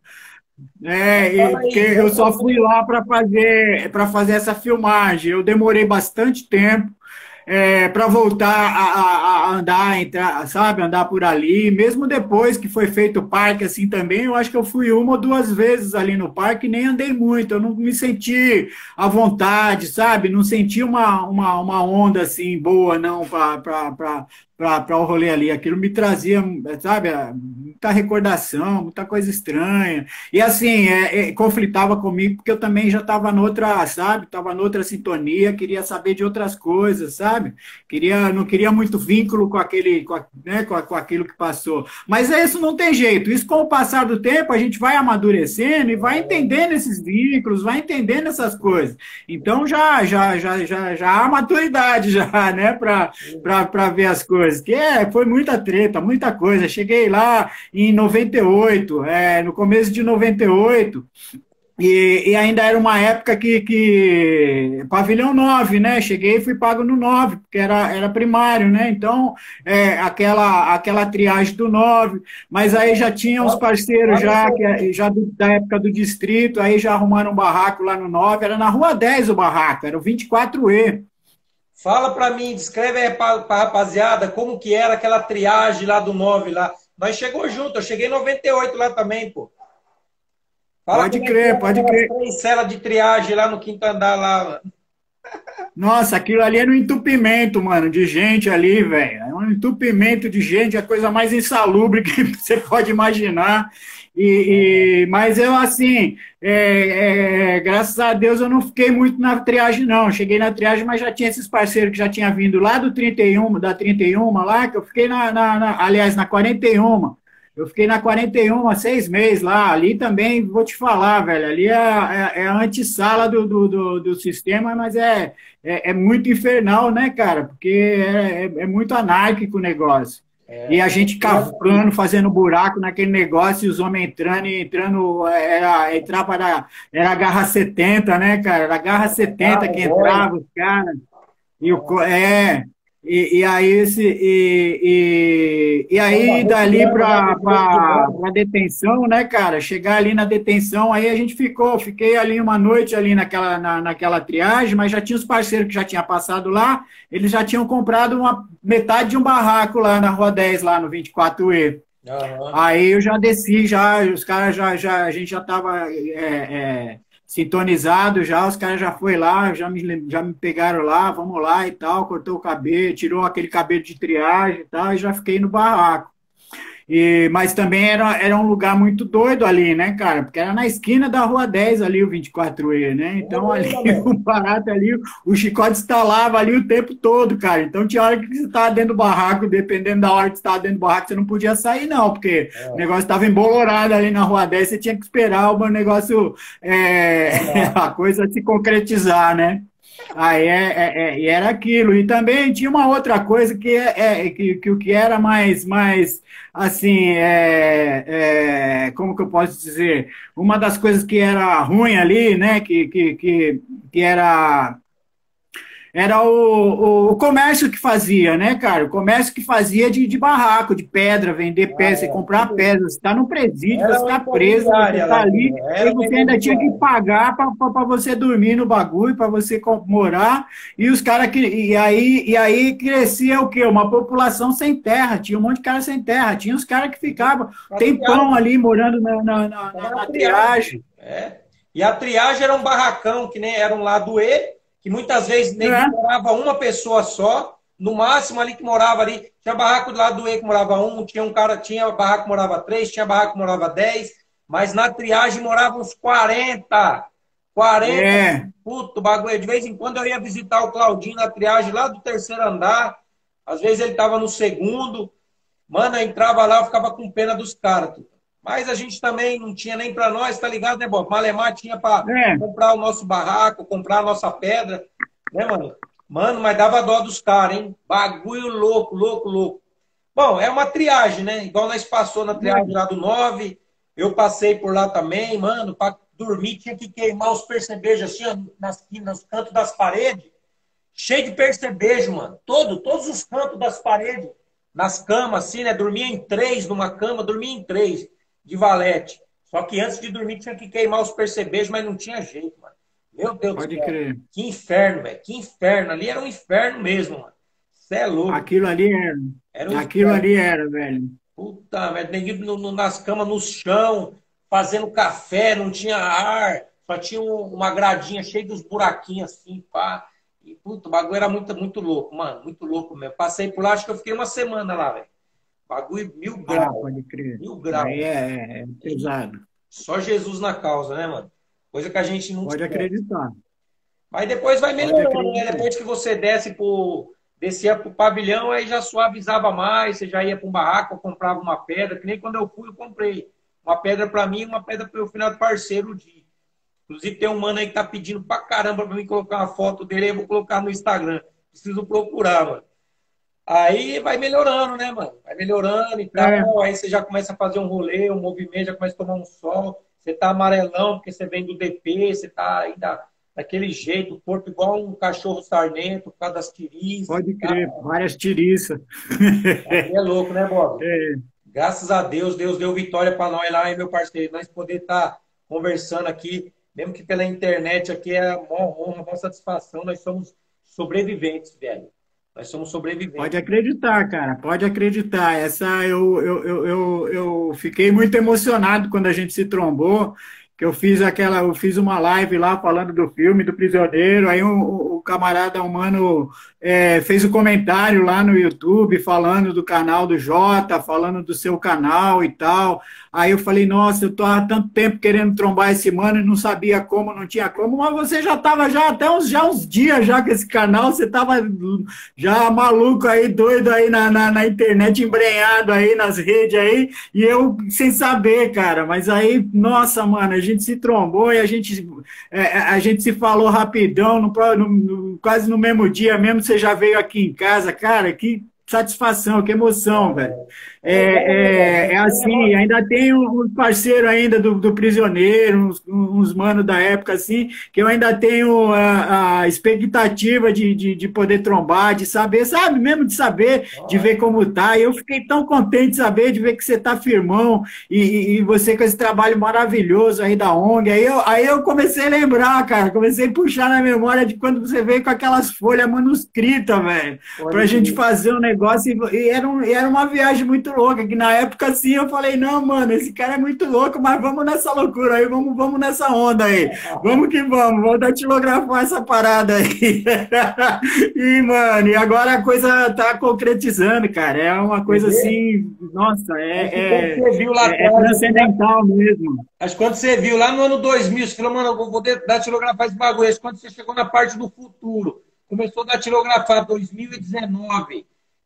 Speaker 3: Porque eu só fui lá para fazer essa filmagem. Eu demorei bastante tempo para voltar a andar, sabe, andar por ali. Mesmo depois que foi feito o parque, assim também, eu acho que eu fui 1 ou 2 vezes ali no parque e nem andei muito. Eu não me senti à vontade, sabe? Não senti uma onda assim boa, não, para o rolê ali. Aquilo me trazia, sabe, muita recordação, muita coisa estranha. E assim, conflitava comigo, porque eu também já estava noutra, sabe? Estava noutra sintonia, queria saber de outras coisas, sabe? Não queria muito vínculo com aquilo que passou. Mas isso não tem jeito. Isso, com o passar do tempo, a gente vai amadurecendo e vai entendendo esses vínculos, vai entendendo essas coisas. Então já há maturidade já, né? Para ver as coisas. Que foi muita treta, muita coisa. Cheguei lá em 98, no começo de 98, e ainda era uma época que pavilhão 9, né? Cheguei e fui pago no 9, porque era primário, né? Então, aquela triagem do 9, mas aí já tinha uns parceiros já da época do distrito, aí já arrumaram um barraco lá no 9, era na Rua 10 o barraco, era o 24E.
Speaker 1: Fala pra mim, descreve aí pra rapaziada como que era aquela triagem lá do 9 lá. Nós chegou junto, eu cheguei em 98 lá também, pô. Fala
Speaker 3: pode crer.
Speaker 1: 3 celas de triagem lá no 5º andar lá.
Speaker 3: Nossa, aquilo ali era um entupimento, mano, de gente ali, velho. É um entupimento de gente, a coisa mais insalubre que você pode imaginar. Mas eu, assim, graças a Deus, eu não fiquei muito na triagem, não. Cheguei na triagem, mas já tinha esses parceiros que já tinham vindo lá do 31, da 31 lá, que eu fiquei aliás, na 41. Eu fiquei na 41 há 6 meses lá. Ali também, vou te falar, velho, ali é a antessala do sistema, mas é muito infernal, né, cara? Porque é muito anárquico o negócio. E a gente cavando, fazendo buraco naquele negócio, e os homens entrando, era a garra 70, né, cara? Era a garra 70 que entrava, os caras. E aí, e aí dali para a detenção, né, cara? Chegar ali na detenção, aí a gente fiquei ali uma noite ali naquela triagem, mas já tinha os parceiros que já tinham passado lá, eles já tinham comprado metade de um barraco lá na Rua 10, lá no 24E.
Speaker 1: Aham.
Speaker 3: Aí eu já desci, os caras a gente já estava sintonizado já, os caras já foi lá, já me pegaram lá, vamos lá e tal, cortou o cabelo, tirou aquele cabelo de triagem e tal, e já fiquei no barraco. Mas também era um lugar muito doido ali, né, cara? Porque era na esquina da Rua 10 ali, o 24E, né? Então ali o barato ali, o chicote instalava ali o tempo todo, cara. Então tinha hora que você estava dentro do barraco, dependendo da hora que você estava dentro do barraco, você não podia sair, não, porque o negócio estava embolorado ali na Rua 10, você tinha que esperar o negócio, a coisa se concretizar, né? Aí e era aquilo. E também tinha uma outra coisa que o que era mais assim, como que eu posso dizer? Uma das coisas que era ruim ali, né? Que era o comércio que fazia, né, cara? O comércio que fazia de barraco, de pedra, vender pedra, você comprar pedra, você está no presídio, você está preso, você está ali, e você ainda tinha que pagar para você dormir no bagulho, para você morar, e os caras e aí crescia o quê? Uma população sem terra, tinha um monte de cara sem terra, tinha os caras que ficavam tempão ali morando na triagem.
Speaker 1: E a triagem era um barracão, que nem era um lado E, que muitas vezes morava uma pessoa só, no máximo ali que morava ali, tinha barraco do lado do E que morava um, tinha barraco que morava 3, tinha barraco que morava 10, mas na triagem moravam uns 40. Puto, bagulho. De vez em quando eu ia visitar o Claudinho na triagem lá do 3º andar, às vezes ele estava no 2º, mano, eu entrava lá, eu ficava com pena dos caras, mas a gente também não tinha nem para nós, tá ligado, né, Bob? Malemar tinha para comprar o nosso barraco, comprar a nossa pedra, né, mano? Mano, mas dava dó dos caras, hein? Bagulho louco, louco, louco. Bom, é uma triagem, né? Igual nós passou na triagem lá do 9, eu passei por lá também, mano, para dormir tinha que queimar os percebejos assim, ó, nos cantos das paredes, cheio de percebejo, mano. Todos os cantos das paredes, nas camas, assim, né? Dormia em 3 numa cama, dormia em 3. De valete. Só que antes de dormir tinha que queimar os percebejos, mas não tinha jeito, mano. Meu Deus do céu.
Speaker 3: Pode crer.
Speaker 1: Que inferno, velho. Que inferno. Ali era um inferno mesmo, mano. Você é louco.
Speaker 3: Aquilo ali era. Aquilo ali era, velho.
Speaker 1: Puta, velho. Neguinho nas camas, no chão, fazendo café, não tinha ar. Só tinha uma gradinha cheia dos buraquinhos assim, pá. E, puta, o bagulho era muito, muito louco, mano. Muito louco mesmo. Passei por lá, acho que eu fiquei uma semana lá, velho. Bagulho 1000 graus.
Speaker 3: Pode crer.
Speaker 1: 1000 graus.
Speaker 3: Aí é pesado.
Speaker 1: Só Jesus na causa, né, mano? Coisa que a gente não
Speaker 3: pode acreditar.
Speaker 1: Mas depois vai melhorando, né? Depois que você descia pro pavilhão, aí já suavizava mais, você já ia para um barraco, comprava uma pedra, que nem quando eu fui, eu comprei uma pedra para mim e uma pedra para o final do parceiro, o Di. Inclusive tem um mano aí que tá pedindo pra caramba pra mim colocar uma foto dele, aí eu vou colocar no Instagram. Preciso procurar, mano. Aí vai melhorando, né, mano? Vai melhorando e tal. Aí você já começa a fazer um rolê, um movimento, já começa a tomar um sol. Você tá amarelão porque você vem do DP, você tá ainda daquele jeito, o corpo igual um cachorro sarnento, por causa das tiriças.
Speaker 3: Pode crer, várias tiriças.
Speaker 1: É louco, né, Bob? Graças a Deus, Deus deu vitória pra nós lá, hein, meu parceiro? Nós poder estar conversando aqui, mesmo que pela internet aqui, é uma honra, uma satisfação. Nós somos sobreviventes, velho. Nós somos sobreviventes.
Speaker 3: Pode acreditar, cara, pode acreditar. Eu fiquei muito emocionado quando a gente se trombou, que eu fiz uma live lá falando do filme do Prisioneiro, aí o camarada humano fez um comentário lá no YouTube falando do canal do Jota, falando do seu canal e tal. Aí eu falei, nossa, eu tô há tanto tempo querendo trombar esse mano e não sabia como, não tinha como, mas você já estava já até uns dias já com esse canal, você estava já maluco aí, doido aí na internet, embrenhado aí nas redes aí, e eu sem saber, cara, mas aí, nossa, mano, a gente se trombou e a gente se falou rapidão, quase no mesmo dia mesmo, você já veio aqui em casa, cara, que satisfação, que emoção, velho. É assim, ainda tem uns parceiros ainda do Prisioneiro, uns manos da época assim, que eu ainda tenho a expectativa de poder trombar, de saber, sabe, mesmo de saber, de ver como tá. E eu fiquei tão contente de saber, de ver que você tá firmão e você com esse trabalho maravilhoso aí da ONG. Aí eu comecei a lembrar, cara, comecei a puxar na memória de quando você veio com aquelas folhas manuscritas, velho, pra gente fazer um negócio. E era uma viagem muito louca, que na época assim eu falei, não, mano, esse cara é muito louco, mas vamos nessa loucura aí, vamos nessa onda aí. Vamos que vamos datilografar essa parada aí. E, mano, e agora a coisa tá concretizando, cara. É uma coisa assim, nossa, é transcendental mesmo.
Speaker 4: Acho que quando você viu lá no ano 2000, você falou, mano, eu vou datilografar esse bagulho. Acho que quando você chegou na parte do futuro, começou a datilografar 2019,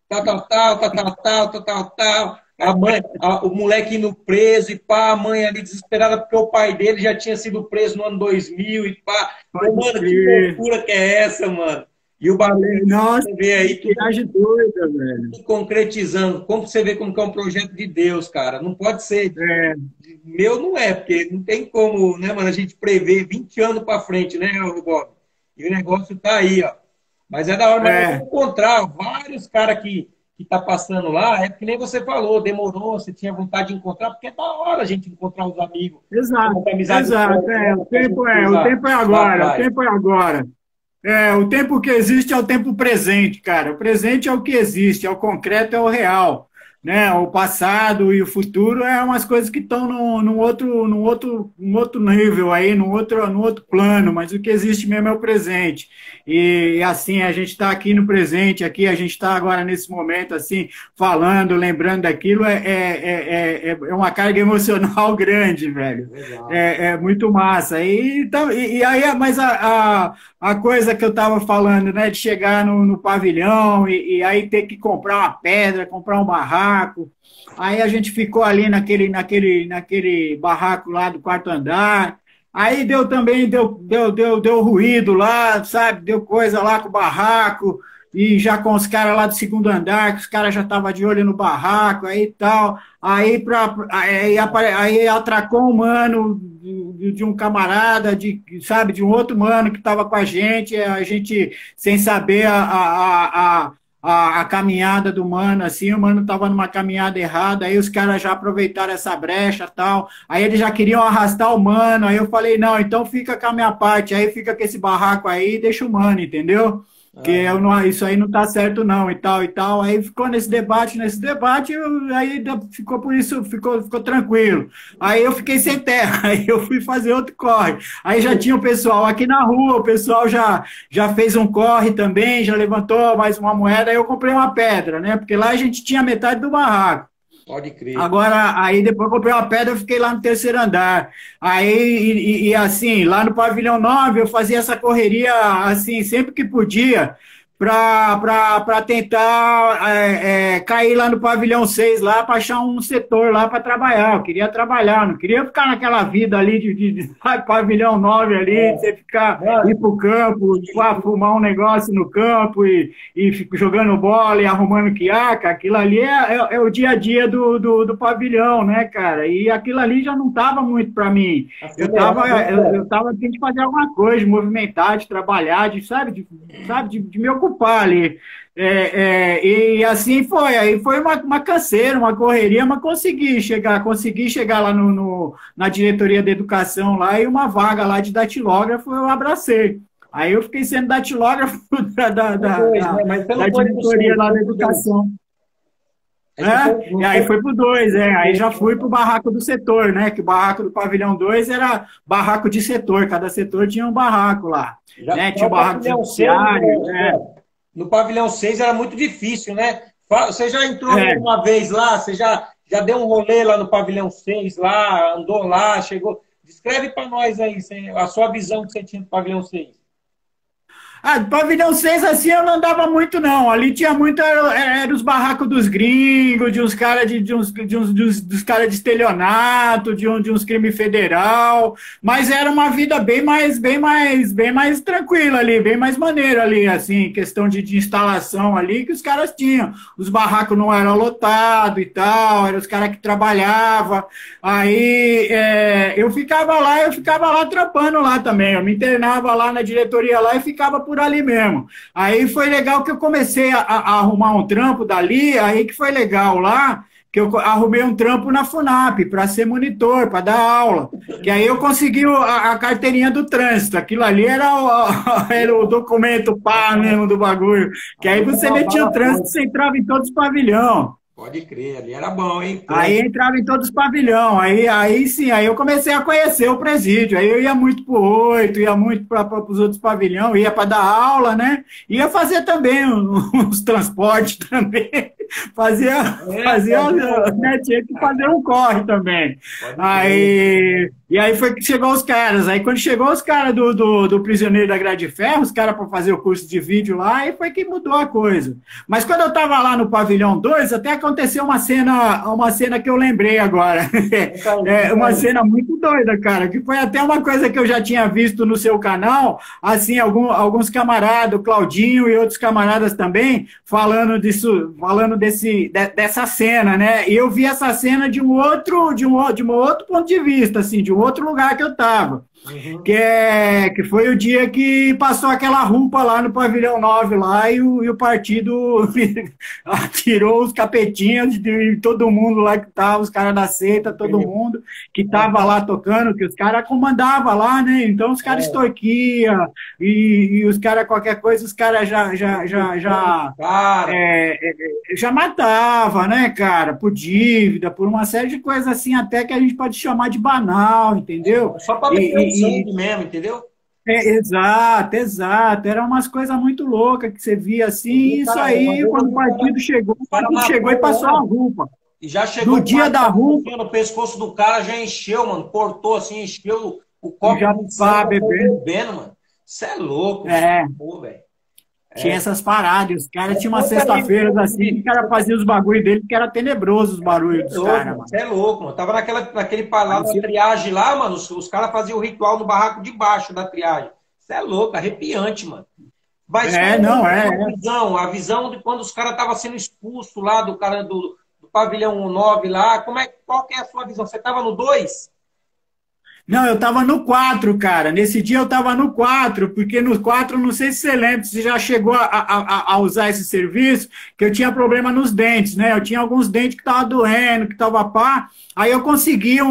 Speaker 4: tal. A mãe, o moleque indo preso e pá, a mãe ali desesperada porque o pai dele já tinha sido preso no ano 2000 e pá. Pô, mano, que loucura que é essa, mano? E o bagulho,
Speaker 3: nossa,
Speaker 4: você vê aí tudo,
Speaker 3: viagem doida, velho.
Speaker 4: tudo concretizando. Como você vê como que é um projeto de Deus, cara? Não pode ser. Meu não é, porque não tem como, né, mano, a gente prever 20 anos pra frente, né, Bob? E o negócio tá aí, ó. Mas é da hora, mas encontrar vários caras que tá passando lá, é que nem você falou, demorou, você tinha vontade de encontrar, porque é da hora a gente encontrar os amigos.
Speaker 3: Exato. O tempo é agora, o tempo é agora. O tempo que existe é o tempo presente, cara. O presente é o que existe, é o concreto, é o real. Né? O passado e o futuro é umas coisas que estão num outro nível aí, num outro plano, mas o que existe mesmo é o presente. E assim, a gente está aqui no presente, aqui a gente está agora nesse momento, assim, falando, lembrando daquilo, é uma carga emocional grande, velho. É muito massa. Mas a coisa que eu estava falando, né, de chegar no pavilhão e aí ter que comprar uma pedra, comprar um barraco. Aí a gente ficou ali naquele barraco lá do quarto andar. Aí deu ruído lá, sabe? Deu coisa lá com o barraco, e já com os caras lá do segundo andar, que os caras já estavam de olho no barraco, aí tal. Aí atracou um mano de um camarada, sabe, de um outro mano que estava com a gente sem saber a caminhada do mano, assim, o mano tava numa caminhada errada, aí os caras já aproveitaram essa brecha e tal, aí eles já queriam arrastar o mano, aí eu falei, não, então fica com a minha parte, aí fica com esse barraco aí e deixa o mano, entendeu? Que isso aí não tá certo não, e tal, aí ficou nesse debate, aí ficou por isso, ficou tranquilo. Aí eu fiquei sem terra, aí eu fui fazer outro corre. Aí já tinha o pessoal aqui na rua, o pessoal já fez um corre também, já levantou mais uma moeda, aí eu comprei uma pedra, né? Porque lá a gente tinha metade do barraco.
Speaker 4: Pode crer.
Speaker 3: Agora, aí depois eu comprei uma pedra, eu fiquei lá no terceiro andar. Aí, assim, lá no pavilhão 9, eu fazia essa correria, assim, sempre que podia, para tentar cair lá no pavilhão 6, lá, para achar um setor lá para trabalhar. Eu queria trabalhar, não queria ficar naquela vida ali de pavilhão 9 ali, de você ir pro campo, fumar um negócio no campo e ficar jogando bola e arrumando quiaca. Aquilo ali é o dia a dia do pavilhão, né, cara? E aquilo ali já não estava muito para mim. Eu tava a fim de fazer alguma coisa, de movimentar, de trabalhar, de me ocupar ali. E assim foi. Aí foi uma canseira, uma correria, mas consegui chegar lá na diretoria de educação lá, e uma vaga lá de datilógrafo eu abracei. Aí eu fiquei sendo datilógrafo da diretoria lá da educação. E aí foi pro 2, aí já fui pro barraco do setor, né? Que o barraco do pavilhão 2 era barraco de setor, cada setor tinha um barraco lá. Né? Tinha um barraco judiciário.
Speaker 4: No pavilhão 6 era muito difícil, né? Você já entrou uma vez lá, você já deu um rolê lá no pavilhão 6, lá, andou lá, chegou. Descreve para nós aí a sua visão que você tinha do pavilhão 6.
Speaker 3: Ah, pavilhão 6 assim eu não andava muito, não. Ali tinha muito, era os barracos dos gringos, de uns caras dos cara de estelionato, de uns crimes federal, mas era uma vida bem mais tranquila ali, bem mais maneira ali, assim, questão de instalação ali que os caras tinham. Os barracos não eram lotados e tal, eram os caras que trabalhavam. Aí eu ficava lá trampando lá também. Eu me internava lá na diretoria lá e ficava por ali mesmo. Aí foi legal que eu comecei a arrumar um trampo dali, aí que foi legal lá, que eu arrumei um trampo na FUNAP para ser monitor, para dar aula. Que aí eu consegui a carteirinha do trânsito. Aquilo ali era o documento pá mesmo do bagulho. Que aí você metia o trânsito, você entrava em todos os pavilhões.
Speaker 4: Pode crer, ali era bom, hein?
Speaker 3: Aí entrava em todos os pavilhões, aí sim, aí eu comecei a conhecer o presídio, aí eu ia muito pro 8, ia muito para os outros pavilhões, ia para dar aula, né? Ia fazer também uns transportes também, fazia, né? Tinha que fazer um corre também. E aí foi que chegou os caras, aí quando chegou os caras do Prisioneiro da Grade de Ferro, os caras para fazer o curso de vídeo lá, aí foi que mudou a coisa. Mas quando eu tava lá no pavilhão 2, até aconteceu uma cena que eu lembrei agora. Uma cena muito doida, cara, que foi até uma coisa que eu já tinha visto no seu canal, assim, alguns camaradas, o Claudinho e outros camaradas também, falando dessa cena, né? E eu vi essa cena de um outro ponto de vista, assim, de um outro lugar que eu tava. Uhum. Que foi o dia que passou aquela rumpa lá no pavilhão 9 lá e o partido atirou os capetinhos de todo mundo lá que tava, os caras da seita, todo mundo que tava lá tocando, que os caras comandavam lá, né? Então os caras extorquiam e os caras, qualquer coisa, os caras já matava, né, cara? Por dívida, por uma série de coisas assim, até que a gente pode chamar de banal, entendeu?
Speaker 4: Só para meter sangue mesmo, entendeu?
Speaker 3: Exato. Eram umas coisas muito loucas que você via assim, isso aí, quando o partido chegou e passou a rupa.
Speaker 4: E já chegou
Speaker 3: no dia da rupa.
Speaker 4: No pescoço do cara, já encheu, mano. Cortou assim, encheu o copo.
Speaker 3: Já tá
Speaker 4: bebendo, mano. Isso é louco. Velho.
Speaker 3: Tinha essas paradas, os caras tinham umas sexta-feiras assim, o cara fazia os bagulhos dele, que era tenebroso os barulhos dos caras, mano.
Speaker 4: Você é louco, mano. Tava naquele palácio da triagem lá, mano, os caras faziam o ritual no barraco de baixo da triagem. Você é louco, arrepiante, mano. Mas a visão de quando os caras estavam sendo expulsos lá do cara do pavilhão 9 lá, qual que é a sua visão? Você tava no 2?
Speaker 3: Não, eu tava no 4, cara. Nesse dia eu tava no 4, porque no 4, não sei se você lembra, se já chegou a usar esse serviço, que eu tinha problema nos dentes, né? Eu tinha alguns dentes que tava doendo, que tava pá. Aí eu consegui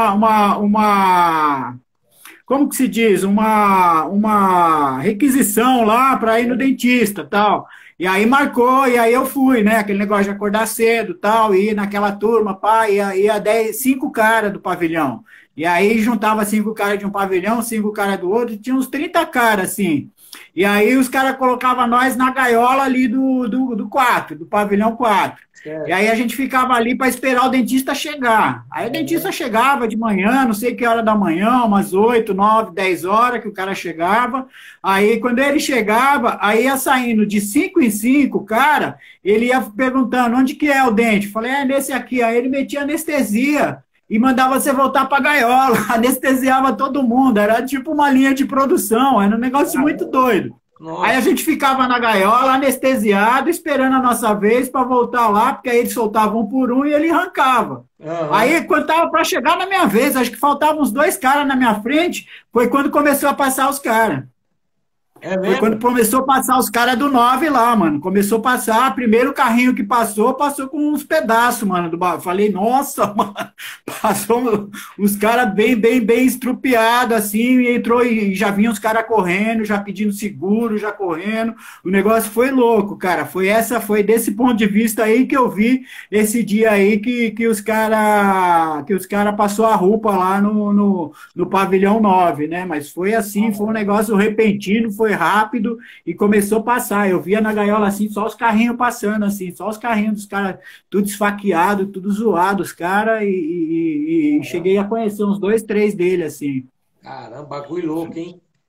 Speaker 3: como que se diz? Uma requisição lá para ir no dentista, tal. E aí marcou, e aí eu fui, né? Aquele negócio de acordar cedo, tal, ir naquela turma, pá, ia 5 caras do pavilhão. E aí juntava 5 caras de um pavilhão, 5 caras do outro, e tinha uns 30 caras, assim. E aí os caras colocavam nós na gaiola ali do 4, do pavilhão 4. E aí a gente ficava ali para esperar o dentista chegar. Aí o dentista chegava de manhã, não sei que hora da manhã, umas 8, 9, 10 horas que o cara chegava. Aí quando ele chegava, aí ia saindo de 5 em 5, cara, ele ia perguntando onde que é o dente. Falei, nesse aqui. Aí ele metia anestesia e mandava você voltar para a gaiola, anestesiava todo mundo, era tipo uma linha de produção, era um negócio muito doido. Nossa. Aí a gente ficava na gaiola, anestesiado, esperando a nossa vez para voltar lá, porque aí eles soltavam um por um e ele arrancava. Uhum. Aí, quando estava para chegar na minha vez, acho que faltavam uns 2 caras na minha frente, foi quando começou a passar os caras. Foi quando começou a passar os caras do 9 lá, mano. Começou a passar, primeiro carrinho que passou com uns pedaços, mano. Falei, nossa, mano. Passou os caras bem estrupiados, assim, e entrou e já vinham os caras correndo, já pedindo seguro, já correndo. O negócio foi louco, cara. Foi desse ponto de vista aí que eu vi esse dia aí que os caras passou a roupa lá no pavilhão 9, né? Mas foi assim, foi um negócio repentino, foi rápido e começou a passar. Eu via na gaiola assim, só os carrinhos passando, assim, só os carrinhos dos caras, tudo esfaqueado, tudo zoado, os caras, e cheguei a conhecer uns 2, 3 dele, assim.
Speaker 4: Caramba, bagulho louco, hein?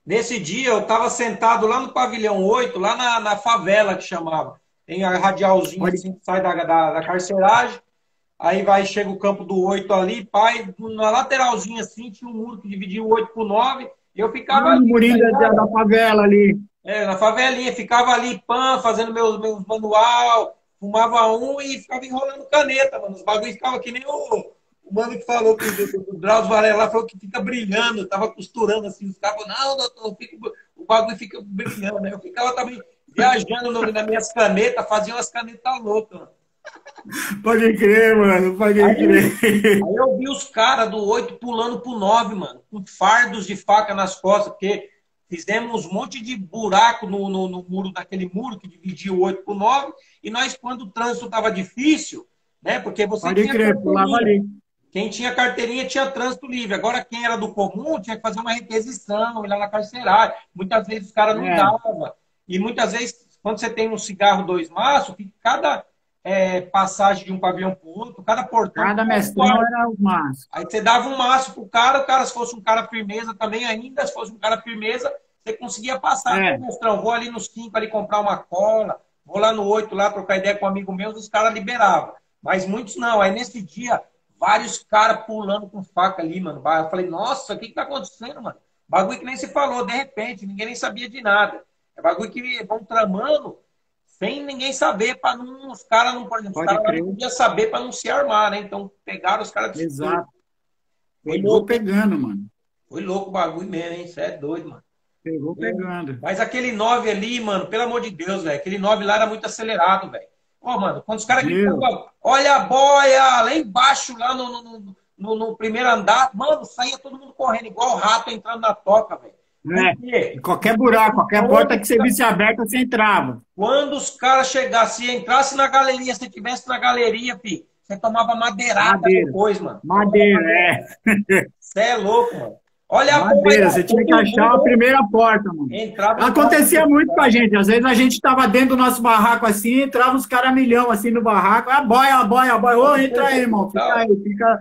Speaker 4: Nesse dia eu estava sentado lá no pavilhão 8, lá na favela que chamava. Tem a radialzinha
Speaker 3: Pode,
Speaker 4: assim que sai da carceragem. Aí vai, chega o campo do 8 ali, pai, na lateralzinha assim, tinha um muro que dividia o 8 por 9, e eu ficava
Speaker 3: no
Speaker 4: ali, tá
Speaker 3: murinho da
Speaker 4: ligado?
Speaker 3: favela ali.
Speaker 4: Na favelinha, ficava ali, pã, fazendo meus manual, fumava um e ficava enrolando caneta, mano. Os bagulhos ficavam que nem o mano que falou que do Drauzio Varela lá falou que fica brilhando, tava costurando assim, os caras falaram, não, doutor, o bagulho fica brilhando, né? Eu ficava também viajando nas minhas canetas, fazia umas canetas loucas, mano.
Speaker 3: Pode crer, mano, pode crer.
Speaker 4: Aí eu vi os caras do 8 pulando pro 9, mano, com fardos de faca nas costas, porque fizemos um monte de buraco no muro, naquele muro que dividia o 8 pro 9, e nós, quando o trânsito estava difícil, né, porque você
Speaker 3: Pode
Speaker 4: tinha
Speaker 3: crer, pulava
Speaker 4: carteirinha,
Speaker 3: ali.
Speaker 4: quem tinha carteirinha tinha trânsito livre, agora quem era do comum tinha que fazer uma requisição, ir lá na carcerária, muitas vezes os caras não
Speaker 3: É,
Speaker 4: davam, e muitas vezes, quando você tem um cigarro 2 maços, fica cada passagem de um pavilhão para o outro, cada portão.
Speaker 3: cada mestrão era o máximo.
Speaker 4: Aí você dava um maço pro cara, o cara, se fosse um cara firmeza também, ainda, se fosse um cara firmeza, você conseguia passar.
Speaker 3: É,
Speaker 4: Pô, mestrão, vou ali no 5 ali comprar uma cola, vou lá no 8 lá trocar ideia com um amigo meu, os caras liberavam. Mas muitos não. Aí nesse dia, vários caras pulando com faca ali, mano. Eu falei, nossa, o que tá acontecendo, mano? Bagulho que nem se falou, de repente, ninguém nem sabia de nada. É bagulho que vão tramando sem ninguém saber, para não, os caras não, por exemplo, os
Speaker 3: pode
Speaker 4: caras
Speaker 3: crer.
Speaker 4: não podiam saber para não se armar, né? Então pegaram os caras de surpresa.
Speaker 3: Exato.
Speaker 4: Foi
Speaker 3: Pegou
Speaker 4: louco, hein?
Speaker 3: pegando, mano.
Speaker 4: Foi louco o bagulho mesmo, hein? Você é doido, mano.
Speaker 3: Pegou pegando.
Speaker 4: Mas aquele 9 ali, mano, pelo amor de Deus, velho. Aquele 9 lá era muito acelerado, velho. Ó, mano, quando os caras
Speaker 3: Meu,
Speaker 4: gritavam, olha a boia, lá embaixo, lá no primeiro andar, mano, saía todo mundo correndo, igual rato entrando na toca, velho. Por
Speaker 3: né?
Speaker 4: quê?
Speaker 3: Em qualquer buraco, qualquer porta que você visse aberta, você entrava.
Speaker 4: Quando os caras chegassem, se entrasse na galeria, se tivesse na galeria, fi, você tomava madeirada
Speaker 3: Madeira.
Speaker 4: depois, mano.
Speaker 3: Madeira, é.
Speaker 4: Você é louco, mano. Olha a
Speaker 3: Madeira,
Speaker 4: boia,
Speaker 3: você tinha que
Speaker 4: todo
Speaker 3: achar a
Speaker 4: mundo
Speaker 3: primeira porta, mano.
Speaker 4: entrava
Speaker 3: Acontecia muito com a
Speaker 4: no
Speaker 3: gente. Às vezes a gente estava dentro do nosso barraco assim, entrava uns caras milhão assim no barraco. Ah, boia, boia, boia. Ô, entra aí, irmão. Fica aí, fica.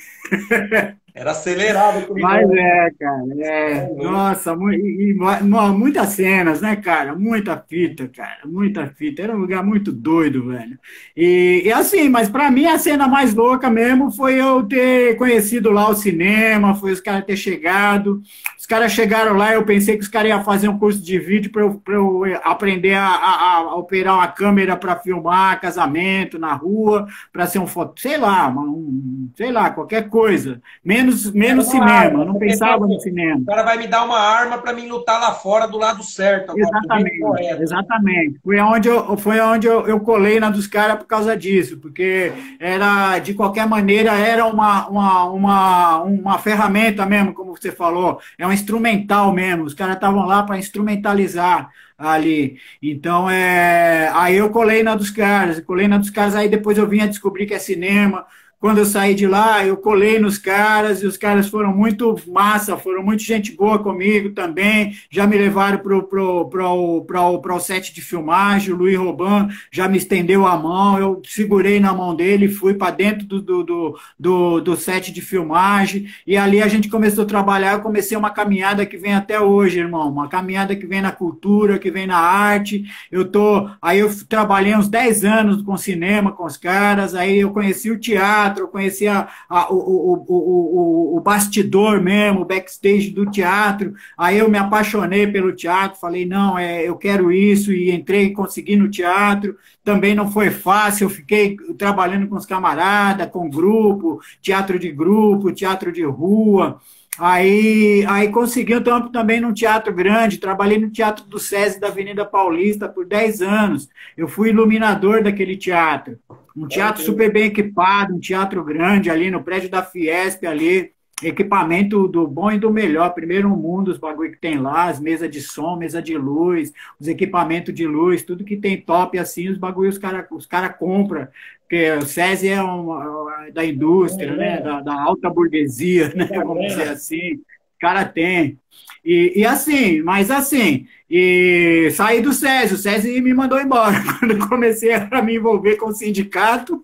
Speaker 4: Era acelerado aquele
Speaker 3: Mas
Speaker 4: negócio.
Speaker 3: é, cara, é. Nossa, muitas cenas, né, cara? Muita fita, cara, muita fita. Era um lugar muito doido, velho. E assim, mas pra mim a cena mais louca mesmo foi eu ter conhecido lá o cinema, foi os caras ter chegado. Os caras chegaram lá, eu pensei que os caras iam fazer um curso de vídeo pra eu aprender a operar uma câmera para filmar casamento na rua, para ser um foto, sei lá, sei lá, qualquer coisa. Menos cinema, eu não pensava no cinema.
Speaker 4: O cara vai me dar uma arma para mim lutar lá fora do lado certo.
Speaker 3: Exatamente, exatamente. Foi onde eu colei na dos caras por causa disso, porque era, de qualquer maneira, era uma ferramenta mesmo, como você falou, é um instrumental mesmo, os caras estavam lá para instrumentalizar ali. Então, aí eu colei na dos caras, aí depois eu vim a descobrir que é cinema. Quando eu saí de lá, eu colei nos caras, e os caras foram muito massa, foram muito gente boa comigo também, já me levaram para o set de filmagem, o Luiz Roban já me estendeu a mão, eu segurei na mão dele, fui para dentro do set de filmagem, e ali a gente começou a trabalhar, eu comecei uma caminhada que vem até hoje, irmão, uma caminhada que vem na cultura, que vem na arte, aí eu trabalhei uns 10 anos com cinema, com os caras, aí eu conheci o teatro, eu conhecia o bastidor mesmo, o backstage do teatro, aí eu me apaixonei pelo teatro, falei, não, eu quero isso, e entrei e consegui no teatro, também não foi fácil, eu fiquei trabalhando com os camaradas, com grupo, teatro de rua, aí consegui um trampo também num teatro grande, trabalhei no Teatro do SESI da Avenida Paulista por 10 anos, eu fui iluminador daquele teatro, um teatro super bem equipado, um teatro grande ali no prédio da Fiesp ali, equipamento do bom e do melhor, primeiro mundo, os bagulho que tem lá, as mesas de som, mesa de luz, os equipamentos de luz, tudo que tem top assim, os bagulhos os cara compram, porque o SESI é da indústria, né, da alta burguesia, né, vamos dizer assim, o cara tem. E assim, mas assim, e saí do SESI, o SESI me mandou embora. Quando eu comecei a me envolver com o sindicato,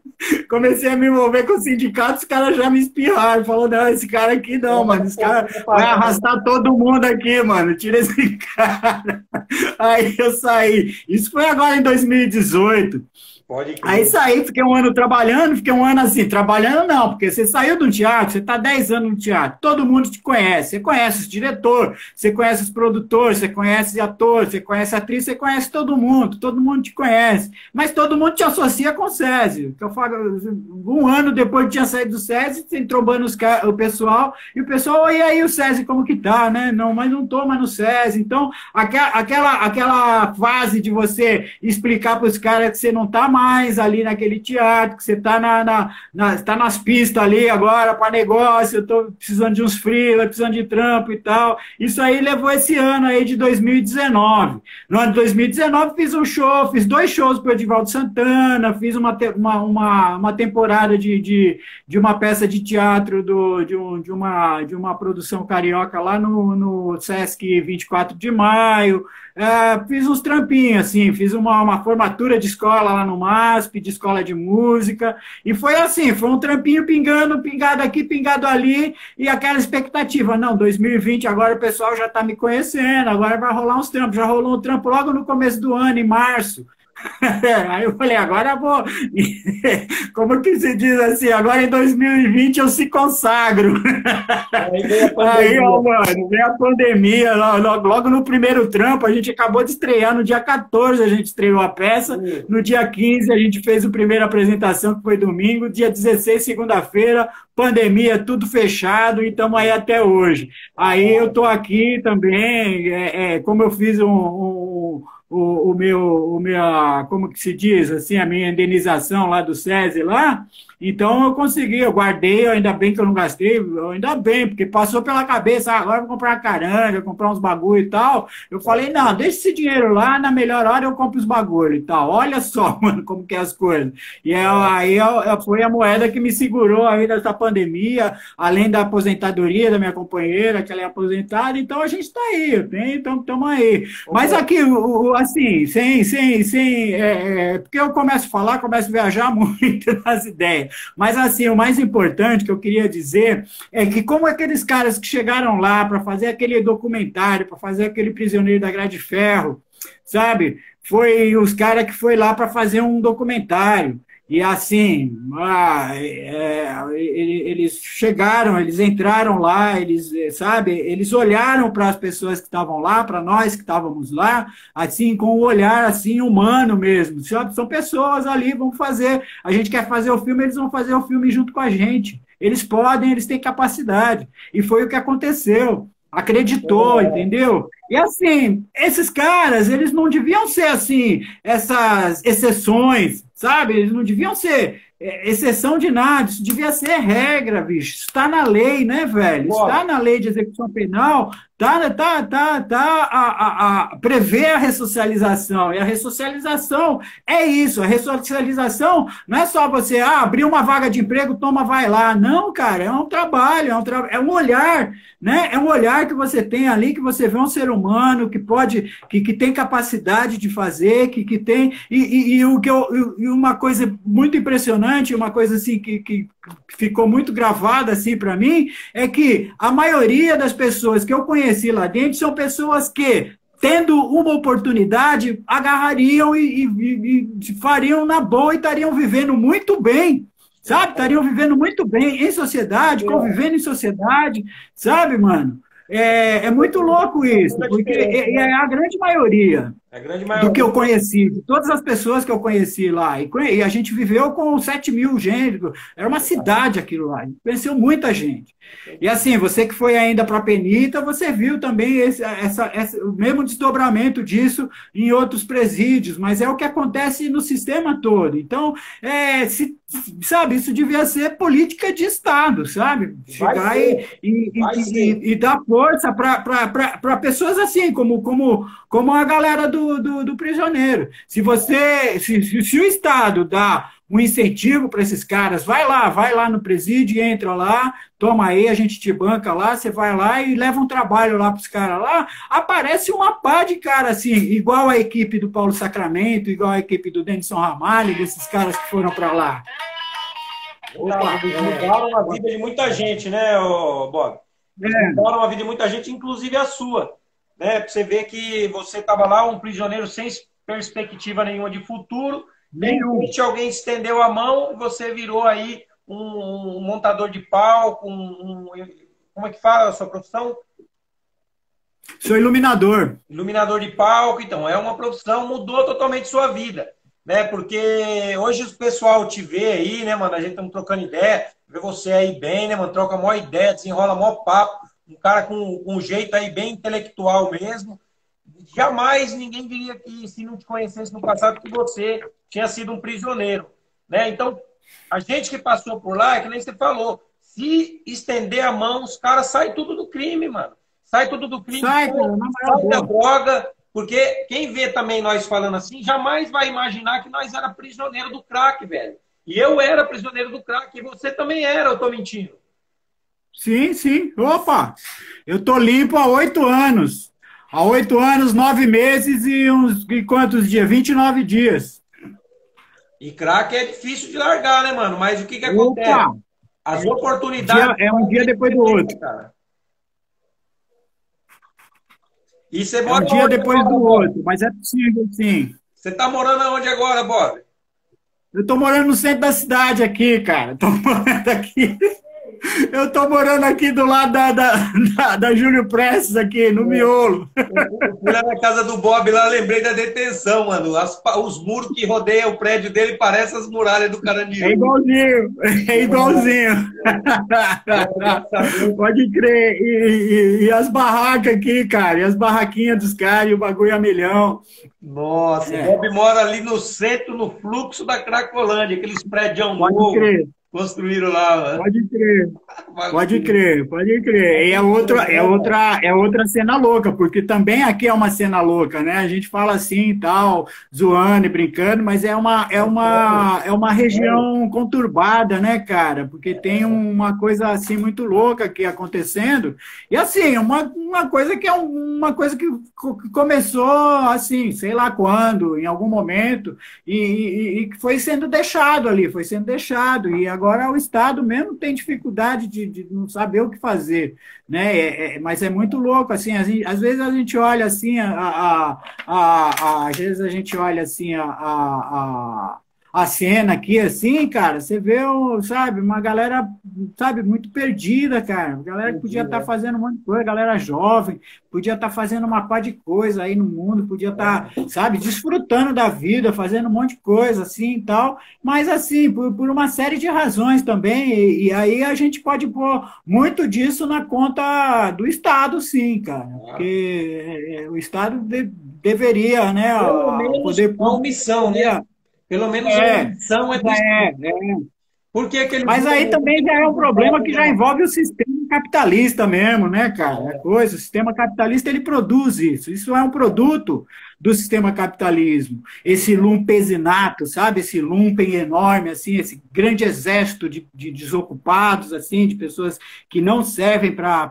Speaker 3: os caras já me espirraram, falou, não, esse cara aqui não, mano, esse cara vai arrastar todo mundo aqui, mano, tira esse cara. Aí eu saí. Isso foi agora em 2018. Aí saí, fiquei um ano trabalhando, fiquei um ano assim, trabalhando não, porque você saiu do teatro, você está 10 anos no teatro, todo mundo te conhece, você conhece os diretores, você conhece os produtores, você conhece atores, você conhece atriz, você conhece todo mundo te conhece, mas todo mundo te associa com o SESI. Eu falo, um ano depois que tinha saído do SESI, você trombando o pessoal, e o pessoal, e aí o SESI como que tá, né? Não, mas não tô mais no SESI. Então, aquela fase de você explicar para os caras que você não tá mais ali naquele teatro, que você está tá nas pistas ali agora para negócio, eu estou precisando de uns freela, precisando de trampo e tal. Isso aí levou esse ano aí de 2019. No ano de 2019 fiz um show, fiz 2 shows para o Edivaldo Santana, fiz uma temporada de uma peça de teatro de uma produção carioca lá no Sesc 24 de Maio. Fiz uns trampinhos, assim, fiz uma formatura de escola lá no MASP, de escola de música, e foi assim, foi um trampinho pingado aqui, pingado ali, e aquela expectativa, não, 2020 agora o pessoal já está me conhecendo, agora vai rolar uns trampos, já rolou um trampo logo no começo do ano, em março. Aí eu falei, agora eu vou. Como que se diz assim? Agora em 2020 eu se consagro. Aí, ó, mano, veio a pandemia. Logo no primeiro trampo, a gente acabou de estrear. No dia 14 a gente estreou a peça. No dia 15 a gente fez a primeira apresentação, que foi domingo. Dia 16, segunda-feira, pandemia, tudo fechado. E estamos aí até hoje. Aí eu tô aqui também. Como eu fiz como que se diz, assim, a minha indenização lá do SESI lá, então eu consegui, eu guardei, ainda bem que eu não gastei, ainda bem, porque passou pela cabeça, agora eu vou comprar uma caranga, comprar uns bagulho e tal, eu falei, não, deixa esse dinheiro lá, na melhor hora eu compro os bagulho e tal, olha só, mano, como que é as coisas, e aí foi a moeda que me segurou aí dessa pandemia, além da aposentadoria da minha companheira, que ela é aposentada, então a gente tá aí, então estamos aí, mas aqui, assim, porque eu começo a falar, começo a viajar muito nas ideias, mas assim, o mais importante que eu queria dizer é que como aqueles caras que chegaram lá para fazer aquele documentário, para fazer aquele Prisioneiro da Grade de Ferro, sabe? Foi os caras que foi lá para fazer um documentário. E assim, eles chegaram, eles entraram lá, eles olharam para as pessoas que estavam lá, para nós que estávamos lá, assim, com um olhar assim humano mesmo. São pessoas ali, a gente quer fazer o filme, eles vão fazer o filme junto com a gente. Eles podem, eles têm capacidade. E foi o que aconteceu. Acreditou, entendeu? E assim, esses caras, eles não deviam ser assim, essas exceções, sabe? Eles não deviam ser exceção de nada, isso devia ser regra, bicho. Isso está na lei, né, velho? Isso está na lei de execução penal, prevê a ressocialização. E a ressocialização é isso. A ressocialização não é só você abrir uma vaga de emprego, toma, vai lá. Não, cara, é um trabalho, é um olhar, né? É um olhar que você tem ali, que você vê um ser humano que tem capacidade de fazer, que tem. E uma coisa muito impressionante, uma coisa assim que ficou muito gravada assim para mim, é que a maioria das pessoas que eu conheci lá dentro são pessoas que, tendo uma oportunidade, agarrariam e fariam na boa e estariam vivendo muito bem, sabe? Estariam vivendo muito bem em sociedade, convivendo em sociedade, sabe, mano? É muito louco isso, porque é a grande maioria. Do que eu conheci, de todas as pessoas que eu conheci lá. E a gente viveu com 7 mil gente, era uma cidade aquilo lá, conheceu muita gente. E assim, você que foi ainda para a Penita, você viu também o mesmo desdobramento disso em outros presídios, mas é o que acontece no sistema todo. Então, sabe, isso devia ser política de Estado, sabe? Chegar e dar força para pessoas assim, como a galera do prisioneiro. Se o Estado dá um incentivo para esses caras. Vai lá no presídio, entra lá, toma aí, a gente te banca lá, você vai lá e leva um trabalho lá para os caras lá. Aparece uma pá de cara assim, igual a equipe do Paulo Sacramento, igual a equipe do Denison Ramalho, desses caras que foram para lá.
Speaker 1: Mudaram a vida de muita gente, né, Bob? Mudaram a vida de muita gente, inclusive a sua. Né? Pra você ver que você estava lá, um prisioneiro sem perspectiva nenhuma de futuro, de repente alguém estendeu a mão e você virou aí um montador de palco, como é que fala a sua profissão?
Speaker 3: Sou iluminador.
Speaker 1: Iluminador de palco, então, é uma profissão, mudou totalmente sua vida, né? Porque hoje o pessoal te vê aí, né, mano? A gente estamos trocando ideia, vê você aí bem, né, mano? Troca a maior ideia, desenrola a maior papo, um cara com um jeito aí bem intelectual mesmo. Jamais ninguém diria que, se não te conhecesse no passado, que você tinha sido um prisioneiro, né? Então, a gente que passou por lá, é que nem você falou, se estender a mão, os caras saem tudo do crime, mano. Sai tudo do crime, sai da droga, porque quem vê também nós falando assim, jamais vai imaginar que nós era prisioneiro do crack, velho. E eu era prisioneiro do crack, e você também era, eu tô mentindo.
Speaker 3: Sim, sim. Opa! Eu tô limpo há 8 anos. Há 8 anos, 9 meses e quantos dias? 29 dias.
Speaker 1: E crack é difícil de largar, né, mano? Mas o que acontece?
Speaker 3: Opa!
Speaker 1: As oportunidades...
Speaker 3: É um dia depois do outro.
Speaker 1: Cara. E você
Speaker 3: mora um dia depois do outro, mas é possível, sim.
Speaker 1: Você tá morando aonde agora, Bob?
Speaker 3: Eu tô morando no centro da cidade aqui, cara. Tô morando aqui... Eu tô morando aqui do lado da Júlio Prestes, aqui, no miolo.
Speaker 1: Eu fui lá na casa do Bob, lá lembrei da detenção, mano. Os muros que rodeiam o prédio dele parecem as muralhas do Carandiru.
Speaker 3: É igualzinho, é igualzinho. Pode crer. E as barracas aqui, cara, e as barraquinhas dos caras, e o bagulho a milhão.
Speaker 1: Nossa, o Bob mora ali no centro, no fluxo da Cracolândia, aqueles prédios novos.
Speaker 3: Pode crer.
Speaker 1: Construíram lá, mano.
Speaker 3: Pode crer. Pode crer, pode crer. E é outra cena louca, porque também aqui é uma cena louca, né? A gente fala assim e tal, zoando e brincando, mas é uma região conturbada, né, cara? Porque tem uma coisa assim muito louca aqui acontecendo. E assim, uma coisa que é uma coisa que começou assim, sei lá quando, em algum momento, e que foi sendo deixado ali, foi sendo deixado. E agora o Estado mesmo tem dificuldade de não saber o que fazer, né? Mas é muito louco, assim, às vezes a gente olha assim, às vezes a gente olha assim a cena aqui, assim, cara, você vê, sabe, uma galera, sabe, muito perdida, cara. A galera que podia estar fazendo um monte de coisa, galera jovem, podia estar fazendo uma pá de coisa aí no mundo, podia estar, sabe, desfrutando da vida, fazendo um monte de coisa, assim, e tal, mas, assim, por uma série de razões também, e aí a gente pode pôr muito disso na conta do Estado, sim, cara, porque o Estado deveria, né,
Speaker 1: poder... Uma omissão, né? Pelo menos a missão é do Estado. Por que aquele...
Speaker 3: Mas aí também já é um problema que já envolve o sistema capitalista mesmo, né, cara? O sistema capitalista, ele produz isso. Isso é um produto do sistema capitalismo. Esse lumpesinato, sabe? Esse lumpen enorme, assim, esse grande exército de desocupados, assim, de pessoas que não servem para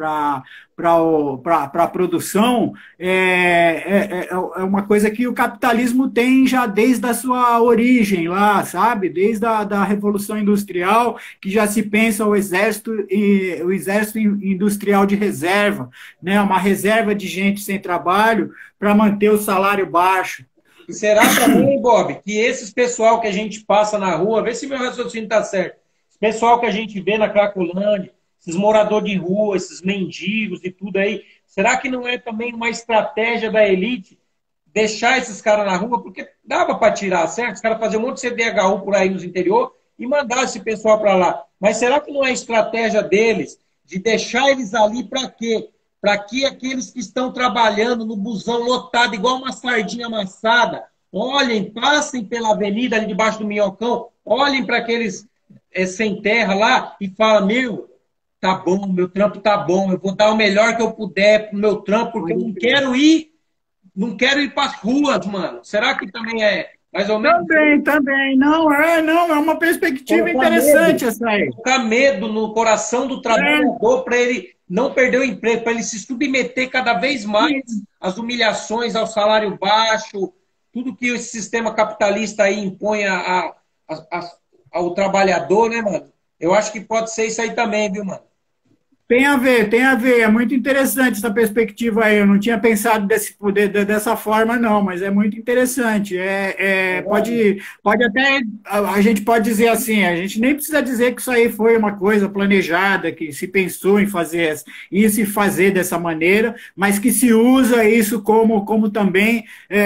Speaker 3: a produção, é uma coisa que o capitalismo tem já desde a sua origem lá, sabe? Desde a Revolução Industrial, que já se pensa o exército industrial de reserva, né? Uma reserva de gente sem trabalho para manter o salário baixo.
Speaker 1: E será também, Bob, que esses pessoal que a gente passa na rua, vê se meu raciocínio está certo, esse pessoal que a gente vê na Cracolândia, esses moradores de rua, esses mendigos e tudo aí, será que não é também uma estratégia da elite deixar esses caras na rua? Porque dava para tirar, certo? Os caras faziam um monte de CDHU por aí nos interior e mandar esse pessoal para lá. Mas será que não é estratégia deles de deixar eles ali para quê? Para que aqueles que estão trabalhando no busão lotado, igual uma sardinha amassada, olhem, passem pela avenida ali debaixo do Minhocão, olhem para aqueles sem terra lá e falem, meu, tá bom, meu trampo tá bom, eu vou dar o melhor que eu puder pro meu trampo, porque eu não quero ir para as ruas, mano. Será que também é
Speaker 4: Mais ou menos.
Speaker 3: Também. Não, é uma perspectiva interessante essa aí.
Speaker 4: Colocar medo no coração do trabalhador para ele não perder o emprego, para ele se submeter cada vez mais às humilhações, ao salário baixo, tudo que esse sistema capitalista aí impõe ao trabalhador, né, mano? Eu acho que pode ser isso aí também, viu, mano?
Speaker 3: Tem a ver. É muito interessante essa perspectiva aí. Eu não tinha pensado dessa forma, não, mas é muito interessante. Pode até, a gente pode dizer assim, a gente nem precisa dizer que isso aí foi uma coisa planejada, que se pensou em fazer isso e fazer dessa maneira, mas que se usa isso como também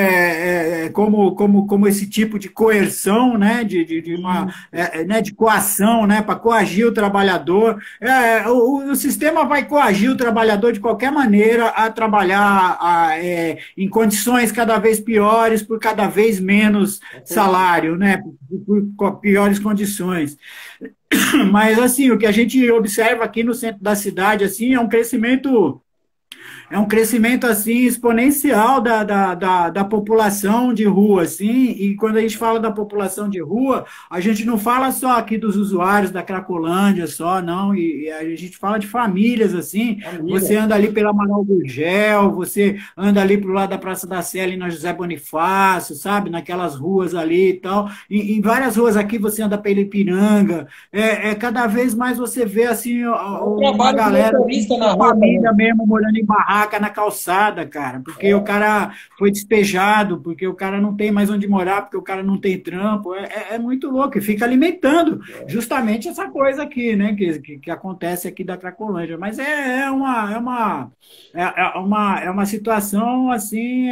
Speaker 3: como esse tipo de coerção, né, de coação, né, para coagir o trabalhador. O sistema vai coagir o trabalhador de qualquer maneira a trabalhar em condições cada vez piores, por cada vez menos salário, né? Por piores condições. Mas, assim, o que a gente observa aqui no centro da cidade, assim, é um crescimento assim exponencial da população de rua, assim, e quando a gente fala da população de rua, a gente não fala só aqui dos usuários da Cracolândia só, não, e a gente fala de famílias, assim, você anda ali pela Amaral Gurgel, você anda ali pro lado da Praça da Sé, ali na José Bonifácio, sabe, naquelas ruas ali e tal, em várias ruas aqui você anda pela Ipiranga, cada vez mais você vê, assim, uma galera,
Speaker 4: na
Speaker 3: família mesmo, morando em barraca, na calçada, cara, porque o cara foi despejado, porque o cara não tem mais onde morar, porque o cara não tem trampo, é muito louco, e fica alimentando justamente essa coisa aqui, né, que acontece aqui da Cracolândia, mas é uma situação, assim,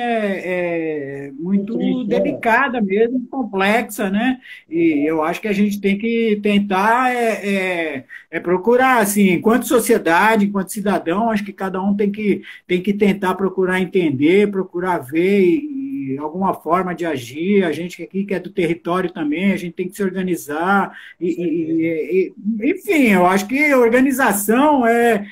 Speaker 3: muito delicada mesmo, complexa, né, e eu acho que a gente tem que tentar procurar, assim, enquanto sociedade, enquanto cidadão, acho que cada um tem que tentar procurar entender, procurar ver e alguma forma de agir. A gente aqui que é do território também, a gente tem que se organizar. Enfim, eu acho que a organização é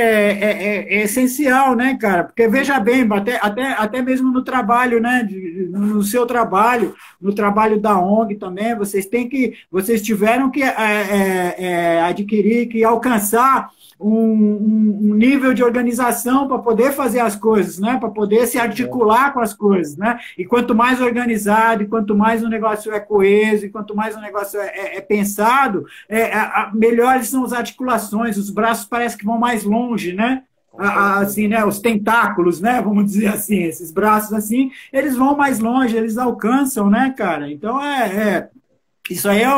Speaker 3: essencial, né, cara? Porque veja bem, até mesmo no trabalho, né, no seu trabalho, no trabalho da ONG também, vocês tiveram que adquirir, que alcançar um nível de organização para poder fazer as coisas, né? Para poder se articular com as coisas, né? E quanto mais organizado, e quanto mais o negócio é coeso, e quanto mais o negócio é pensado, melhores são as articulações, os braços parecem que vão mais longe, né? Assim, né? Os tentáculos, né? Vamos dizer assim, esses braços assim, eles vão mais longe, eles alcançam, né, cara? Então, isso aí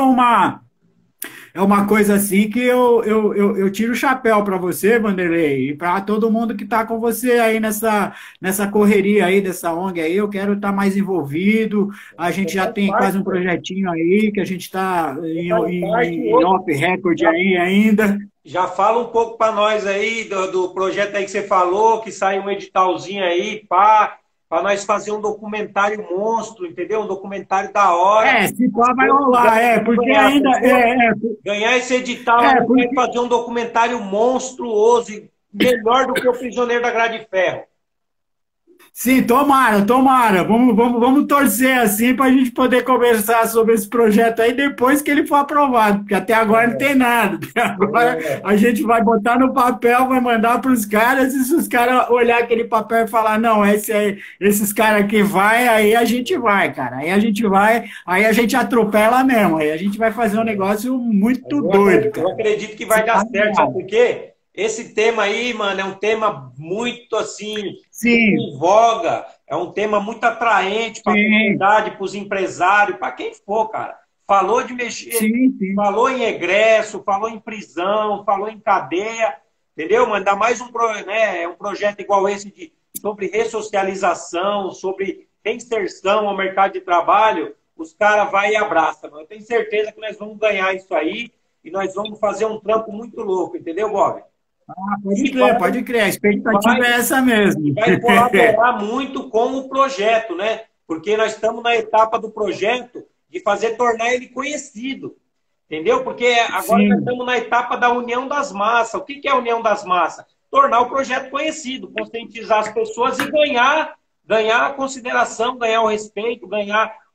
Speaker 3: é uma coisa assim que eu tiro o chapéu para você, Vanderlei, e para todo mundo que está com você aí nessa correria aí dessa ONG aí. Eu quero estar mais envolvido. A gente já tem quase um projetinho aí, que a gente está em off record aí ainda.
Speaker 4: Já fala um pouco para nós aí do projeto aí que você falou, que sai um editalzinho aí, para nós fazer um documentário monstro, entendeu? Um documentário da hora.
Speaker 3: Se pá, vai rolar, porque ainda...
Speaker 4: Ganhar esse edital, vai fazer um documentário monstruoso, e melhor do que o Prisioneiro da Grade de Ferro.
Speaker 3: Sim, tomara. Vamos torcer assim para a gente poder conversar sobre esse projeto aí depois que ele for aprovado, porque até agora não tem nada. Até agora a gente vai botar no papel, vai mandar para os caras, e se os caras olhar aquele papel e falar, não, esses caras aqui aí a gente vai, cara. Aí a gente atropela mesmo, aí a gente vai fazer um negócio muito doido, cara.
Speaker 4: Eu acredito que vai dar certo, sabe por quê? Esse tema aí, mano, é um tema muito, assim, em voga, é um tema muito atraente para a comunidade, para os empresários, para quem for, cara. Falou de mexer, falou em egresso, falou em prisão, falou em cadeia, entendeu, mano? Ainda mais um projeto igual esse sobre ressocialização, sobre reinserção ao mercado de trabalho, os caras vão e abraçam, mano. Eu tenho certeza que nós vamos ganhar isso aí e nós vamos fazer um trampo muito louco, entendeu, Bob?
Speaker 3: Pode crer, a expectativa é essa mesmo.
Speaker 4: Vai colaborar muito com o projeto, né? Porque nós estamos na etapa do projeto de tornar ele conhecido, entendeu? Porque agora nós estamos na etapa da união das massas. O que é a união das massas? Tornar o projeto conhecido, conscientizar as pessoas e ganhar a consideração, ganhar o respeito, ganhar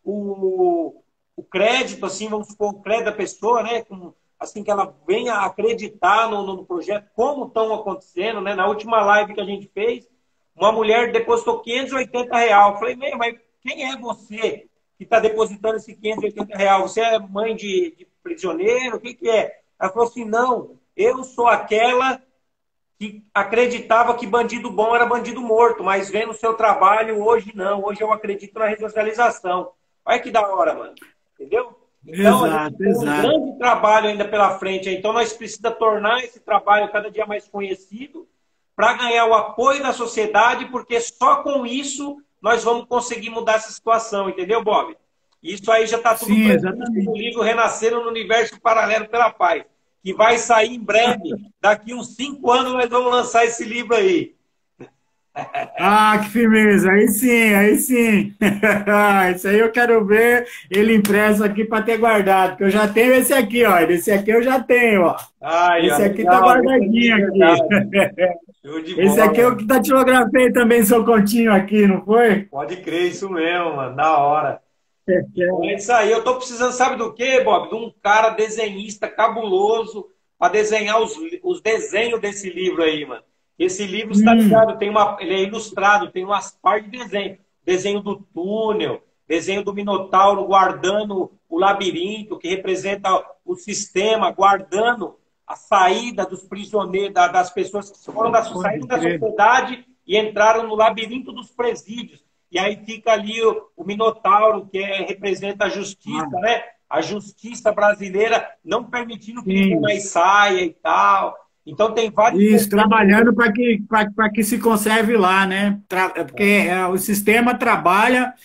Speaker 4: o crédito, assim, vamos supor, o crédito da pessoa, né? Assim que ela venha acreditar no projeto, como estão acontecendo, né? Na última live que a gente fez, uma mulher depositou R$ 580. Eu falei, mas quem é você que está depositando esse R$ 580? Você é mãe de prisioneiro? O que é? Ela falou assim, não, eu sou aquela que acreditava que bandido bom era bandido morto, mas vendo o seu trabalho, hoje não. Hoje eu acredito na ressocialização. Olha que da hora, mano. Entendeu? Então, a gente tem um grande trabalho ainda pela frente. Então, nós precisamos tornar esse trabalho cada dia mais conhecido para ganhar o apoio da sociedade, porque só com isso nós vamos conseguir mudar essa situação. Entendeu, Bob? Isso aí já está tudo previsto no livro Renascer no Universo Paralelo pela Paz, que vai sair em breve. Daqui uns 5 anos nós vamos lançar esse livro aí.
Speaker 3: Ah, que firmeza, aí sim, aí sim. Isso aí eu quero ver ele impresso aqui para ter guardado, porque eu já tenho esse aqui, ó. Esse aqui eu já tenho, ó. Esse aqui tá guardadinho aqui. Esse aqui é o que datilografei também seu continho aqui, não foi?
Speaker 4: Pode crer, isso mesmo, mano. Da hora. É isso aí. Eu tô precisando, sabe do quê, Bob? De um cara desenhista cabuloso para desenhar os desenhos desse livro aí, mano. Esse livro, está ligado, ele é ilustrado, tem umas partes de desenho. Desenho do túnel, desenho do Minotauro guardando o labirinto, que representa o sistema, guardando a saída dos prisioneiros, das pessoas que foram saíram da sociedade e entraram no labirinto dos presídios. E aí fica ali o Minotauro, que representa a justiça, né? A justiça brasileira não permitindo que ninguém mais saia e tal. Então tem vários...
Speaker 3: Isso, trabalhando para que se conserve lá, né? Porque o sistema trabalha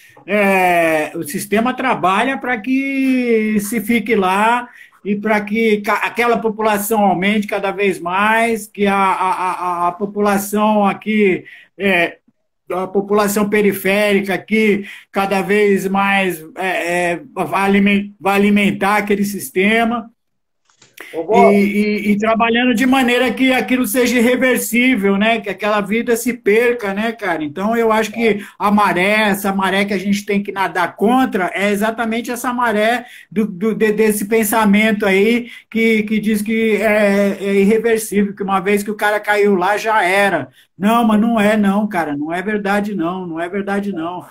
Speaker 3: para que se fique lá e para que aquela população aumente cada vez mais, que a população aqui... a população periférica aqui cada vez mais vai alimentar aquele sistema. E trabalhando de maneira que aquilo seja irreversível, né? Que aquela vida se perca, né, cara? Então, eu acho que essa maré que a gente tem que nadar contra, é exatamente essa maré desse pensamento aí que diz que é irreversível, que uma vez que o cara caiu lá, já era. Não, mas não é não, cara. Não é verdade não, não é verdade não.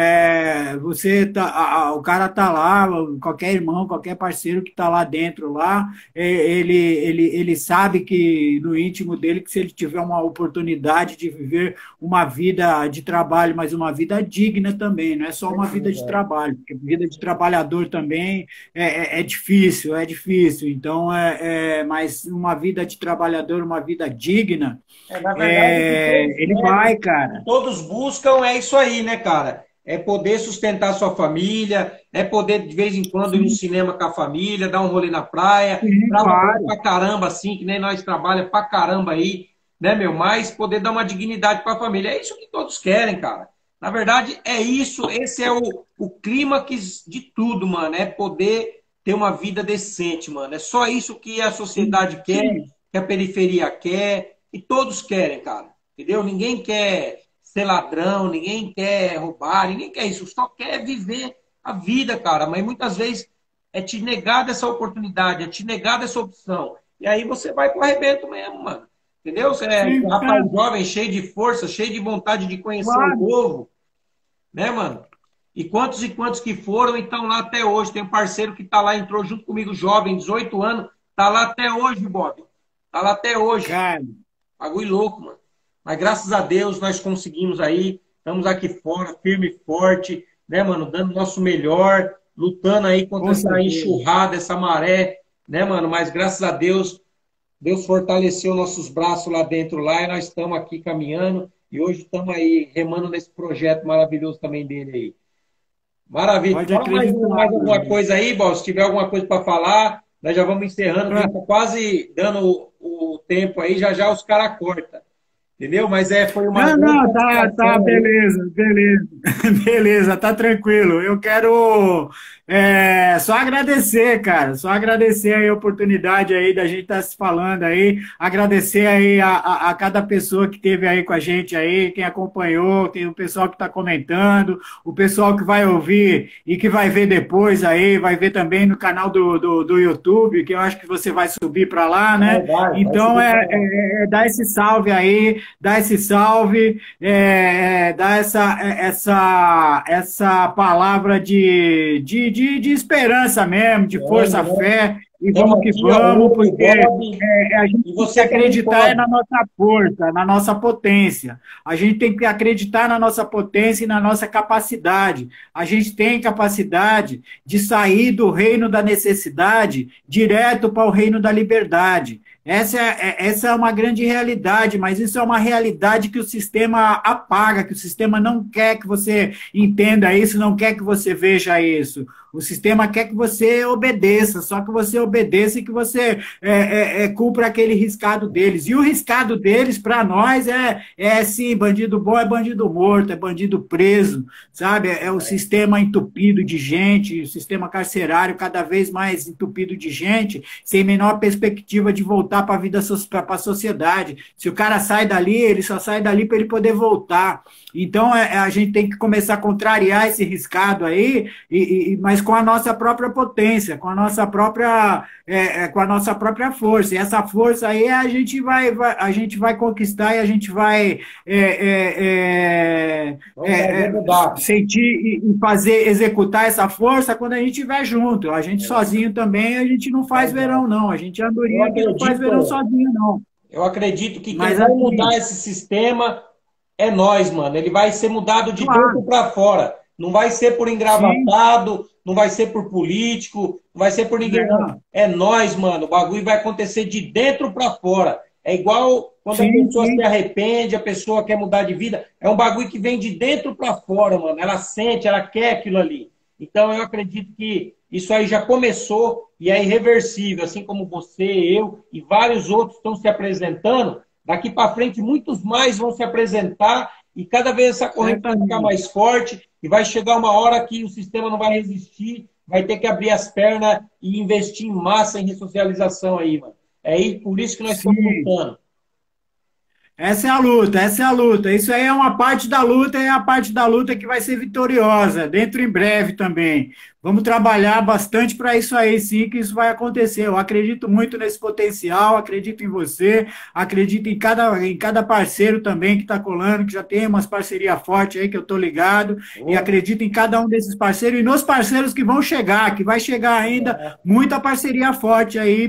Speaker 3: O cara tá lá, qualquer irmão, qualquer parceiro que tá lá dentro lá, ele sabe que no íntimo dele, que se ele tiver uma oportunidade de viver uma vida de trabalho, mas uma vida digna também, não é só uma vida de trabalho, porque vida de trabalhador também é difícil, então mas uma vida de trabalhador, uma vida digna,
Speaker 4: na verdade,
Speaker 3: ele vai, cara.
Speaker 4: Todos buscam, é isso aí, né, cara? É poder sustentar sua família, é poder, de vez em quando, ir no cinema com a família, dar um rolê na praia, trabalhar pra caramba, assim, que nem nós trabalhamos pra caramba aí, né, meu? Mas poder dar uma dignidade pra família. É isso que todos querem, cara. Na verdade, é isso, esse é o clímax de tudo, mano. É poder ter uma vida decente, mano. É só isso que a sociedade quer, que a periferia quer, e todos querem, cara. Entendeu? Ninguém quer ser ladrão, ninguém quer roubar, ninguém quer isso, só quer viver a vida, cara. Mas muitas vezes é te negada essa oportunidade, é te negada essa opção. E aí você vai pro arrebento mesmo, mano. Entendeu? Você é um rapaz jovem, cheio de força, cheio de vontade de conhecer o novo. Né, mano? E quantos que foram e estão lá até hoje. Tem um parceiro que tá lá, entrou junto comigo, jovem, 18 anos, tá lá até hoje, Bob. Tá lá até hoje.
Speaker 3: Cara.
Speaker 4: Bagulho louco, mano. Mas graças a Deus nós conseguimos aí, estamos aqui fora, firme e forte, né, mano, dando o nosso melhor, lutando aí contra essa enxurrada, essa maré, né, mano, mas graças a Deus, Deus fortaleceu nossos braços lá dentro, lá, e nós estamos aqui caminhando, e hoje estamos aí remando nesse projeto maravilhoso também dele aí. Maravilha. Fala mais alguma coisa aí, Bob, se tiver alguma coisa para falar, nós já vamos encerrando, tá quase dando o tempo aí, já os caras cortam. entendeu? Mas foi uma
Speaker 3: Não,
Speaker 4: grande
Speaker 3: não, tá,
Speaker 4: satisfação aí.
Speaker 3: beleza, beleza, beleza, tá tranquilo. Eu quero só agradecer, cara, só agradecer aí a oportunidade aí da gente estar se falando aí, agradecer aí a cada pessoa que esteve aí com a gente aí, quem acompanhou, tem o pessoal que está comentando, o pessoal que vai ouvir e que vai ver depois aí, vai ver também no canal do YouTube, que eu acho que você vai subir para lá, né?
Speaker 4: Vai
Speaker 3: Então,
Speaker 4: subir pra lá.
Speaker 3: dar esse salve aí, dar esse salve, dar essa palavra de esperança mesmo, de força,
Speaker 4: Vamos, né?
Speaker 3: fé, e
Speaker 4: Estamos
Speaker 3: vamos que
Speaker 4: aqui, ó,
Speaker 3: vamos,
Speaker 4: eu, o
Speaker 3: porque
Speaker 4: Bob,
Speaker 3: a gente
Speaker 4: e
Speaker 3: tem que
Speaker 4: você também
Speaker 3: acreditar
Speaker 4: pode.
Speaker 3: na nossa força, na nossa potência. A gente tem que acreditar na nossa potência e na nossa capacidade. A gente tem capacidade de sair do reino da necessidade direto para o reino da liberdade. Essa é uma grande realidade, mas isso é uma realidade que o sistema apaga, que o sistema não quer que você entenda isso, não quer que você veja isso. O sistema quer que você obedeça, só que você obedeça e que você cumpra aquele riscado deles. E o riscado deles, para nós, sim, bandido bom é bandido morto, é bandido preso, sabe? É o sistema entupido de gente, o sistema carcerário cada vez mais entupido de gente, sem menor perspectiva de voltar para a vida, para a sociedade. Se o cara sai dali, ele só sai dali para ele poder voltar. Então, a gente tem que começar a contrariar esse riscado aí, mas com a nossa própria potência, com a nossa própria força. E essa força aí a gente vai conquistar e a gente vai
Speaker 4: Mudar.
Speaker 3: sentir e fazer, executar essa força quando a gente estiver junto. A gente sozinho também, a gente não faz verão, não. A gente é
Speaker 4: Eu
Speaker 3: andorinha que não faz verão
Speaker 4: acredito,
Speaker 3: sozinho, não.
Speaker 4: eu acredito que quem
Speaker 3: Mas
Speaker 4: vai
Speaker 3: assim,
Speaker 4: mudar esse sistema é nós, mano. Ele vai ser mudado de dentro
Speaker 3: claro,
Speaker 4: para fora. Não vai ser por
Speaker 3: sim,
Speaker 4: engravatado, não vai ser por político, não vai ser por ninguém, não.
Speaker 3: não,
Speaker 4: É nós, mano. O bagulho vai acontecer de dentro para fora. É igual quando a
Speaker 3: sim,
Speaker 4: pessoa se
Speaker 3: sim.
Speaker 4: arrepende, a pessoa quer mudar de vida. É um bagulho que vem de dentro para fora, mano. Ela sente, ela quer aquilo ali. Então eu acredito que isso aí já começou e é irreversível. Assim como você, eu e vários outros estão se apresentando, daqui para frente muitos mais vão se apresentar e cada vez essa corrente vai ficar
Speaker 3: Certamente.
Speaker 4: mais forte e vai chegar uma hora que o sistema não vai resistir, vai ter que abrir as pernas e investir em massa em ressocialização aí, mano. É aí, por isso que nós estamos
Speaker 3: Sim.
Speaker 4: lutando.
Speaker 3: Essa é a luta, essa é a luta. Isso aí é uma parte da luta, é a parte da luta que vai ser vitoriosa, dentro em breve também. Vamos trabalhar bastante para isso aí, sim, que isso vai acontecer. Eu acredito muito nesse potencial, acredito em você, acredito em cada parceiro também que está colando, que já tem umas parcerias fortes aí que eu estou ligado, e acredito em cada um desses parceiros e nos parceiros que vão chegar, que vai chegar ainda muita parceria forte aí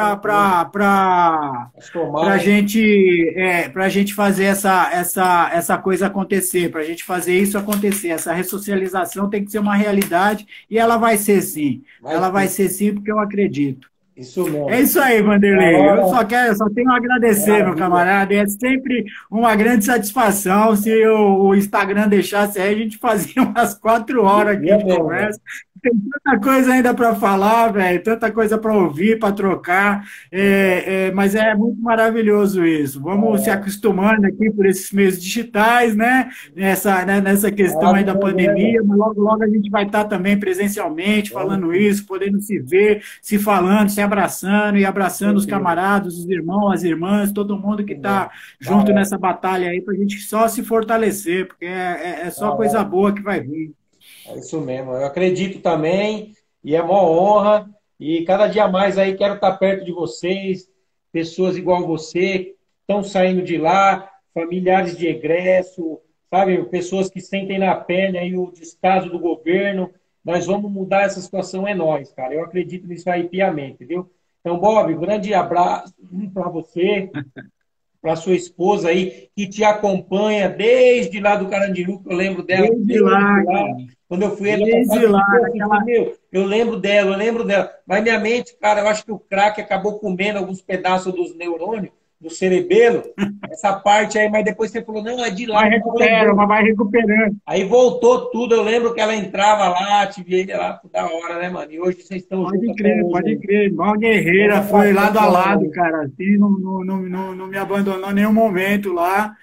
Speaker 4: Mas
Speaker 3: para
Speaker 4: tomara,
Speaker 3: gente fazer essa coisa acontecer, para a gente fazer isso acontecer. Essa ressocialização tem que ser uma realidade e ela vai ser sim.
Speaker 4: vai
Speaker 3: Ela vai
Speaker 4: ser.
Speaker 3: ser sim, porque eu acredito.
Speaker 4: Isso
Speaker 3: É
Speaker 4: mesmo.
Speaker 3: isso aí,
Speaker 4: Da
Speaker 3: Vanderlei.
Speaker 4: hora,
Speaker 3: Eu só tenho a agradecer, meu
Speaker 4: maravilha.
Speaker 3: camarada. É sempre uma grande satisfação. Se o Instagram deixasse aí, a gente fazia umas 4 horas aqui
Speaker 4: Devia
Speaker 3: de
Speaker 4: mesmo, mano.
Speaker 3: conversa. Tem tanta coisa ainda para falar, velho, tanta coisa para ouvir, para trocar, mas é muito maravilhoso isso. Vamos se acostumando aqui por esses meios digitais, né? Nessa questão aí da
Speaker 4: Maravilhoso, né,
Speaker 3: pandemia,
Speaker 4: mano?
Speaker 3: mas logo, logo a gente vai estar também presencialmente falando isso, podendo se ver, se falando, se abraçando e abraçando os
Speaker 4: Certeza.
Speaker 3: camaradas, os irmãos, as irmãs, todo mundo que
Speaker 4: Isso mesmo.
Speaker 3: está
Speaker 4: Da
Speaker 3: junto
Speaker 4: hora,
Speaker 3: nessa batalha aí, para a gente só se fortalecer, porque é
Speaker 4: da
Speaker 3: só coisa
Speaker 4: hora.
Speaker 3: boa que vai vir.
Speaker 4: É isso mesmo. Eu acredito também, e é uma honra. E cada dia mais aí quero estar perto de vocês, pessoas igual você, estão saindo de lá, familiares de egresso, sabe? Pessoas que sentem na pele aí o descaso do governo. Nós vamos mudar essa situação, é nós, cara. Eu acredito nisso aí piamente, viu? Então, Bob, um grande abraço para você, para sua esposa aí, que te acompanha desde lá do Carandiru, que eu lembro dela,
Speaker 3: Desde
Speaker 4: desde
Speaker 3: lá,
Speaker 4: lá.
Speaker 3: cara.
Speaker 4: Quando eu fui ano
Speaker 3: Desde
Speaker 4: passado, eu
Speaker 3: lá,
Speaker 4: fiquei assim,
Speaker 3: aquela.
Speaker 4: falei, meu, eu lembro dela, eu lembro dela. Mas minha mente, cara, eu acho que o crack acabou comendo alguns pedaços dos neurônios, do Cerebelo, essa parte aí, mas depois você falou, não, é de lá.
Speaker 3: Vai recuperando, mas vai recuperando.
Speaker 4: Aí voltou tudo, eu lembro que ela entrava lá, te via lá da hora, né, mano? E hoje vocês estão juntos.
Speaker 3: Pode crer. Igual guerreira, foi lado a lado, cara. Assim, não me abandonou em nenhum momento lá.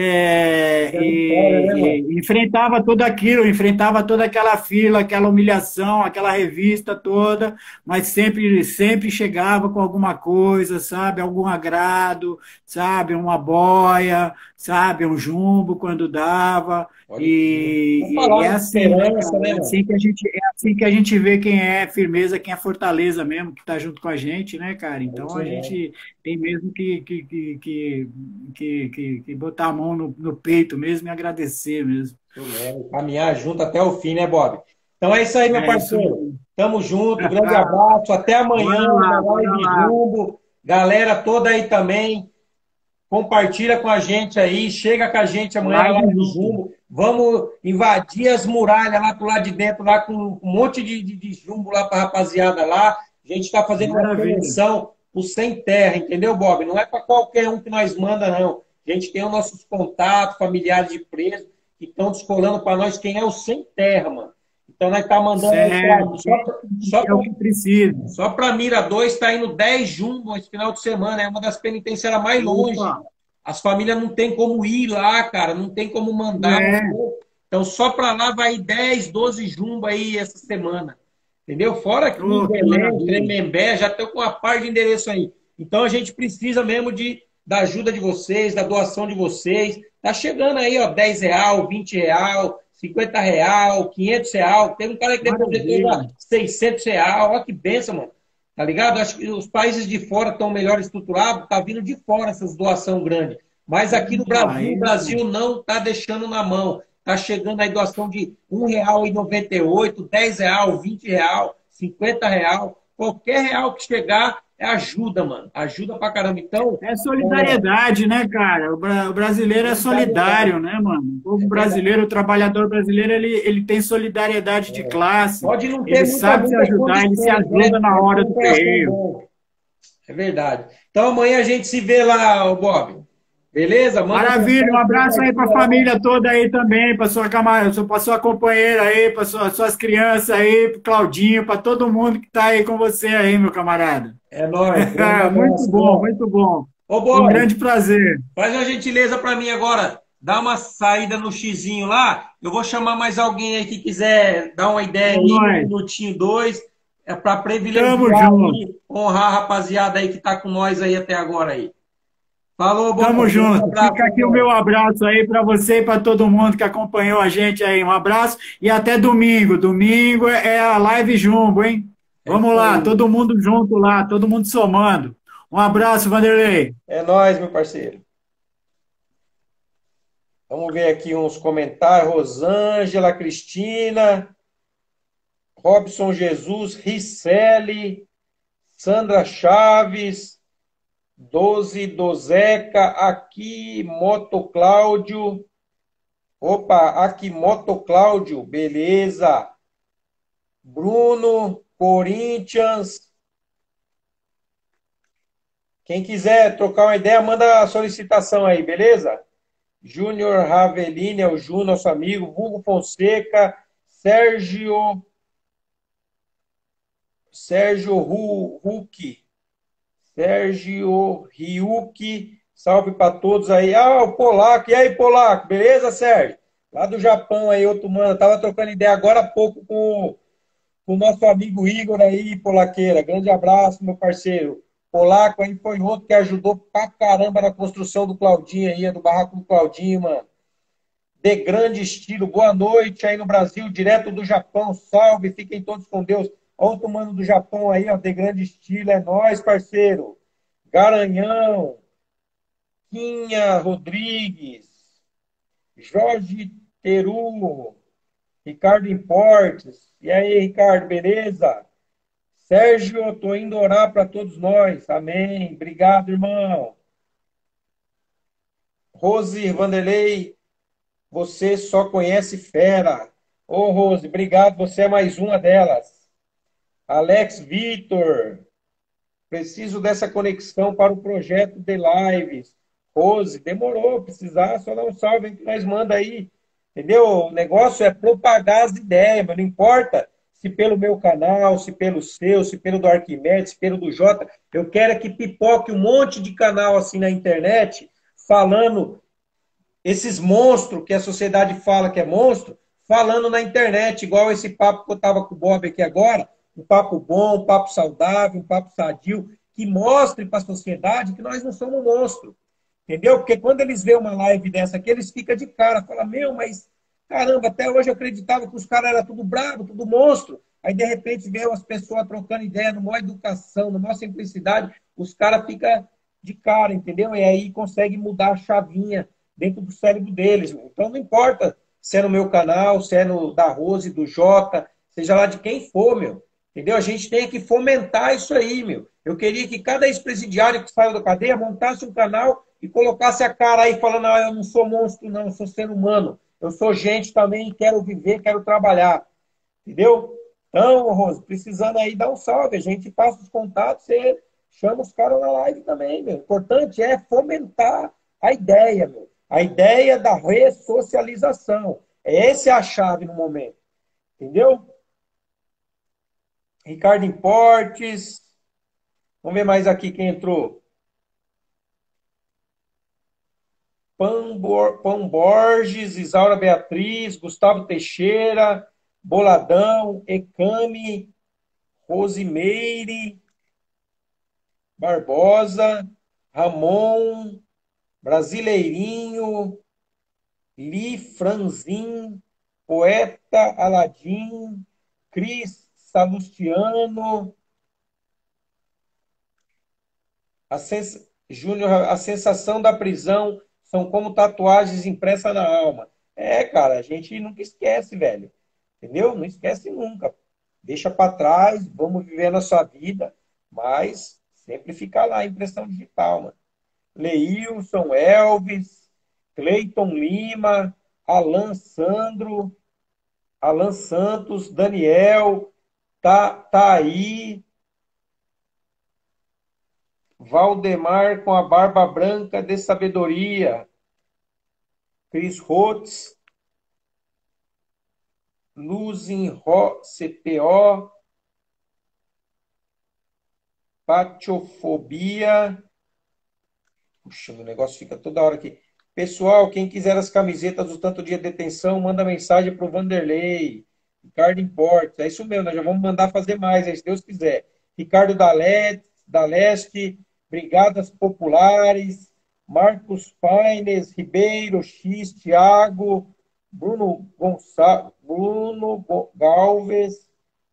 Speaker 3: Enfrentava tudo aquilo, enfrentava toda aquela fila, aquela humilhação, aquela revista toda, mas sempre chegava com alguma coisa, sabe? Algum agrado, sabe? Uma boia, sabe? Um jumbo quando dava. É assim, né, cara? É assim que a gente vê quem é firmeza, quem é fortaleza mesmo, que tá junto com a gente, né, cara? Então a gente tem mesmo que botar a mão no peito mesmo e agradecer mesmo.
Speaker 4: Caminhar junto até o fim, né, Bob? Então é isso aí, meu parceiro. Tamo junto, grande abraço, até amanhã na live Jumbo. Galera toda aí também, compartilha com a gente aí, chega com a gente amanhã na live Jumbo. Vamos invadir as muralhas lá pro lado de dentro, lá com um monte de jumbo lá pra rapaziada lá. A gente tá fazendo uma conexão o Sem Terra, entendeu, Bob? Não é para qualquer um que nós manda, não. A gente tem os nossos contatos, familiares de presos, que estão descolando para nós quem é o Sem Terra, mano. Então nós tá mandando só para Mira 2 está indo 10 jumbo esse final de semana, é uma das penitenciárias mais longe. As famílias não tem como ir lá, cara, não tem como mandar. Então só para lá vai 10, 12 jumbo aí essa semana. Entendeu? Fora que em Belém, Tremembé, já estão com uma par de endereço aí. Então a gente precisa mesmo da ajuda de vocês, da doação de vocês. Tá chegando aí, ó, R$10, R$20, R$50, R$500. Tem um cara que depositou R$600. Olha que benção, mano. Tá ligado? Acho que os países de fora estão melhor estruturados, tá vindo de fora essas doações grandes. Mas aqui no Brasil, o Brasil não tá deixando na mão. Tá chegando aí doação de R$1,98, R$10, R$20, R$50. Qualquer real que chegar é ajuda, mano. Ajuda pra caramba. Então,
Speaker 3: é solidariedade, né, cara? O brasileiro é solidário, né, mano? O povo brasileiro, o trabalhador brasileiro, ele tem solidariedade de classe.
Speaker 4: Pode não ter
Speaker 3: ele sabe se ajudar, ele se ajuda na hora do terreiro.
Speaker 4: É verdade. Então amanhã a gente se vê lá, Bob. Beleza?
Speaker 3: Maravilha, um abraço aí para a família toda aí também, para sua companheira aí, para suas crianças aí, para o Claudinho, para todo mundo que está aí com você aí, meu camarada.
Speaker 4: É nóis.
Speaker 3: Muito bom, muito bom.
Speaker 4: Ô, Bob,
Speaker 3: um grande prazer.
Speaker 4: Faz uma gentileza para mim agora, dá uma saída no xizinho lá, eu vou chamar mais alguém aí que quiser dar uma ideia aí, 1 minutinho, 2, para privilegiar e honrar a rapaziada aí que está com nós aí até agora aí. Falou, bom.
Speaker 3: Tamo junto. Fica aqui o meu abraço aí para você e para todo mundo que acompanhou a gente aí. Um abraço e até domingo. Domingo é a live Jumbo, hein? Vamos lá, todo mundo junto lá, todo mundo somando. Um abraço, Vanderlei.
Speaker 4: É nóis, meu parceiro. Vamos ver aqui uns comentários. Rosângela, Cristina, Robson Jesus, Ricelli, Sandra Chaves, 12 Dozeca, Akimoto Cláudio. Opa, Akimoto Cláudio, beleza. Bruno, Corinthians. Quem quiser trocar uma ideia, manda a solicitação aí, beleza? Júnior Ravelini, é o Ju, nosso amigo. Hugo Fonseca, Sérgio Huck. Sérgio Ryuki, salve para todos aí. Ah, o Polaco. E aí, Polaco? Beleza, Sérgio? Lá do Japão aí, outro mano. Tava trocando ideia agora há pouco com o nosso amigo Igor aí, Polaqueira. Grande abraço, meu parceiro. Polaco aí foi outro que ajudou pra caramba na construção do Claudinho aí, do barraco do Claudinho, mano. De grande estilo. Boa noite aí no Brasil, direto do Japão. Salve, fiquem todos com Deus. Outro mano do Japão aí, ó, de grande estilo, é nóis, parceiro. Garanhão, Quinha Rodrigues, Jorge Teru, Ricardo Importes. E aí, Ricardo, beleza? Sérgio, tô indo orar para todos nós. Amém. Obrigado, irmão. Rose Vanderlei, você só conhece fera. Ô, Rose, obrigado, você é mais uma delas. Alex Vitor, Preciso dessa conexão para o projeto de lives. Rose, demorou, precisar, só dá um salve que nós manda aí. Entendeu? O negócio é propagar as ideias, mas não importa se pelo meu canal, se pelo seu, se pelo do Arquimedes, se pelo do Jota. Eu quero é que pipoque um monte de canal assim na internet, falando esses monstros que a sociedade fala que é monstro, falando na internet, igual esse papo que eu estava com o Bob aqui agora, um papo bom, um papo saudável, um papo sadio, que mostre para a sociedade que nós não somos monstros. Entendeu? Porque quando eles veem uma live dessa aqui, eles ficam de cara, falam, meu, mas caramba, até hoje eu acreditava que os caras eram tudo bravo, tudo monstro. Aí, de repente, vê as pessoas trocando ideia, numa educação, numa simplicidade, os caras ficam de cara, entendeu? E aí consegue mudar a chavinha dentro do cérebro deles. Então, não importa se é no meu canal, se é no da Rose, do Jota, seja lá de quem for, meu. Entendeu? A gente tem que fomentar isso aí, meu. Eu queria que cada ex-presidiário que saiu da cadeia montasse um canal e colocasse a cara aí falando, ah, eu não sou monstro, não, eu sou ser humano. Eu sou gente também, quero viver, quero trabalhar. Entendeu? Então, Rose, precisando aí dar um salve. A gente passa os contatos, você chama os caras na live também, meu. O importante é fomentar a ideia, meu. A ideia da ressocialização. Essa é a chave no momento. Entendeu? Ricardo Importes. Vamos ver mais aqui quem entrou. Pão Borges, Isaura Beatriz, Gustavo Teixeira, Boladão, Ecame, Rosimeire, Barbosa, Ramon, Brasileirinho, Li Franzin, Poeta Aladim, Cris Salustiano, Júnior, a sensação da prisão são como tatuagens impressas na alma. É, cara, a gente nunca esquece, velho. Entendeu? Não esquece nunca. Deixa para trás, vamos viver a nossa vida, mas sempre fica lá a impressão digital, mano. Leilson, Elvis, Cleiton Lima, Alan Sandro, Alan Santos, Daniel, tá aí, Valdemar com a barba branca de sabedoria, Cris Rotz, Luzinho CPO, Patiofobia. Puxa, meu negócio fica toda hora aqui. Pessoal, quem quiser as camisetas do Tanto Dia de Detenção, manda mensagem para o Vanderlei. Ricardo Importes. É isso mesmo, nós já vamos mandar fazer mais, se Deus quiser. Ricardo da Leste, Brigadas Populares, Marcos Paines, Ribeiro, X, Thiago, Bruno Galvez,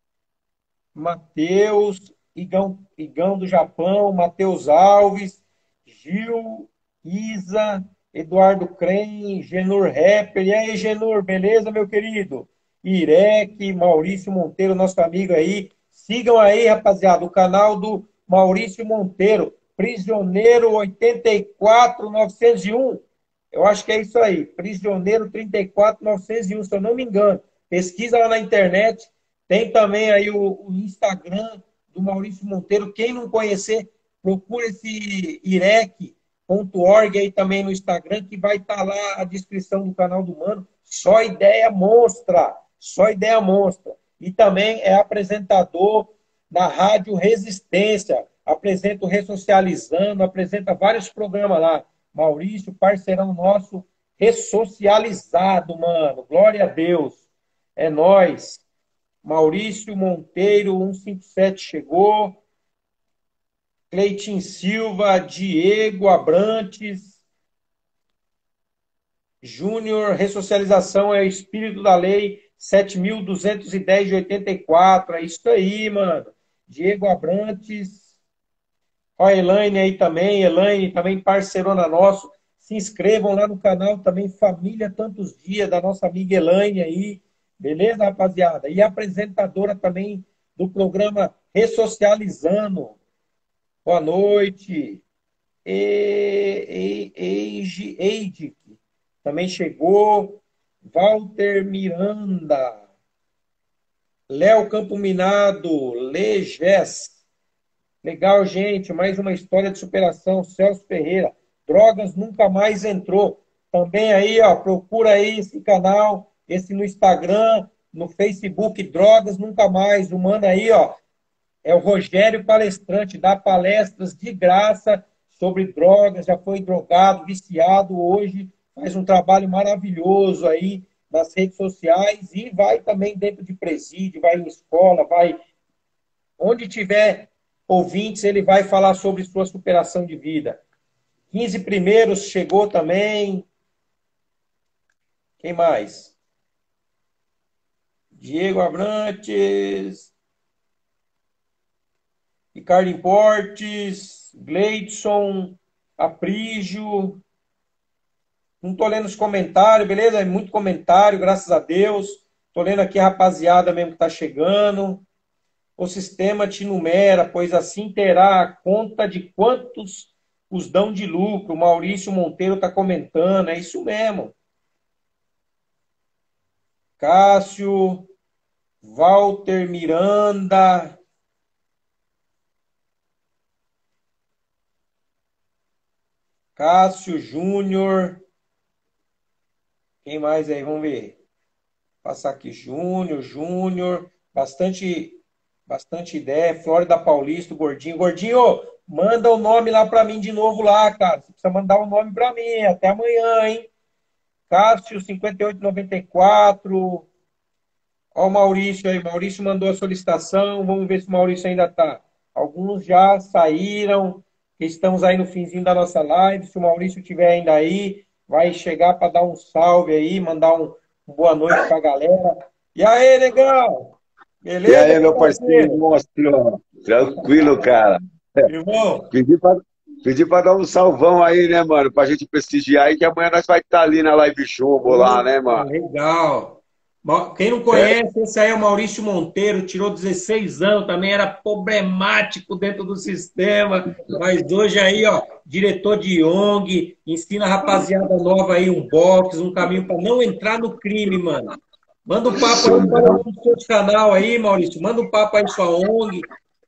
Speaker 4: Matheus, Igão do Japão, Matheus Alves, Gil, Isa, Eduardo Crem, Genur Rapper. E aí, Genur, beleza, meu querido? Irek, Maurício Monteiro, nosso amigo aí. Sigam aí, rapaziada, o canal do Maurício Monteiro, Prisioneiro 84901. Eu acho que é isso aí, Prisioneiro 34901, se eu não me engano. Pesquisa lá na internet. Tem também aí o Instagram do Maurício Monteiro. Quem não conhecer, procura esse irec.org aí também no Instagram, que vai estar lá a descrição do canal do Mano. Só ideia monstra. Só ideia monstra. E também é apresentador na Rádio Resistência. Apresenta o Ressocializando, apresenta vários programas lá. Maurício, parceirão nosso, ressocializado, mano. Glória a Deus. É nóis. Maurício Monteiro, 157 chegou. Cleitinho Silva, Diego Abrantes. Júnior, ressocialização é o espírito da lei 7.210 de 84. É isso aí, mano. Diego Abrantes. Ó, a Elaine aí também. Elaine também parceirona nosso. Se inscrevam lá no canal também, Família Tantos Dias, da nossa amiga Elaine aí. Beleza, rapaziada? E apresentadora também do programa Ressocializando. Boa noite. Eide também chegou. Walter Miranda. Léo Campo Minado. Legés. Legal, gente. Mais uma história de superação. Celso Ferreira. Drogas nunca mais entrou. Também aí, ó, procura aí esse canal, esse no Instagram, no Facebook, Drogas Nunca Mais. O mano aí, ó, é o Rogério Palestrante, dá palestras de graça sobre drogas, já foi drogado, viciado, hoje faz um trabalho maravilhoso aí nas redes sociais e vai também dentro de presídio, vai em escola, vai onde tiver ouvintes, ele vai falar sobre sua superação de vida. 15 primeiros chegou também. Quem mais? Diego Abrantes, Ricardo Importes, Gleidson, Aprígio. Não estou lendo os comentários, beleza? É muito comentário, graças a Deus. Estou lendo aqui a rapaziada mesmo que está chegando. O sistema te numera, pois assim terá conta de quantos os dão de lucro. O Maurício Monteiro está comentando, é isso mesmo. Cássio, Walter Miranda, Cássio Júnior, quem mais aí? Vamos ver. Passar aqui, Júnior, bastante ideia. Flórida Paulista, Gordinho. Gordinho, manda o nome lá para mim de novo lá, cara. Você precisa mandar o nome para mim. Até amanhã, hein? Cássio, 5894. Ó o Maurício aí. Maurício mandou a solicitação. Vamos ver se o Maurício ainda tá. Alguns já saíram. Estamos aí no finzinho da nossa live. Se o Maurício estiver ainda aí, vai chegar para dar um salve aí, mandar uma boa noite para a galera. E aí, negão? Beleza?
Speaker 5: E aí, meu parceiro, monstro? Tranquilo, cara.
Speaker 4: Irmão?
Speaker 5: Pedi pra dar um salvão aí, né, mano? Pra gente prestigiar aí, que amanhã nós vai estar ali na Live Jumbo lá, né, mano?
Speaker 4: Legal. Quem não conhece, esse aí é o Maurício Monteiro, tirou 16 anos, também era problemático dentro do sistema, mas hoje aí, ó, diretor de ONG, ensina a rapaziada nova aí um box, um caminho para não entrar no crime, mano. Manda um papo aí no seu canal aí, Maurício, manda um papo aí sua ONG.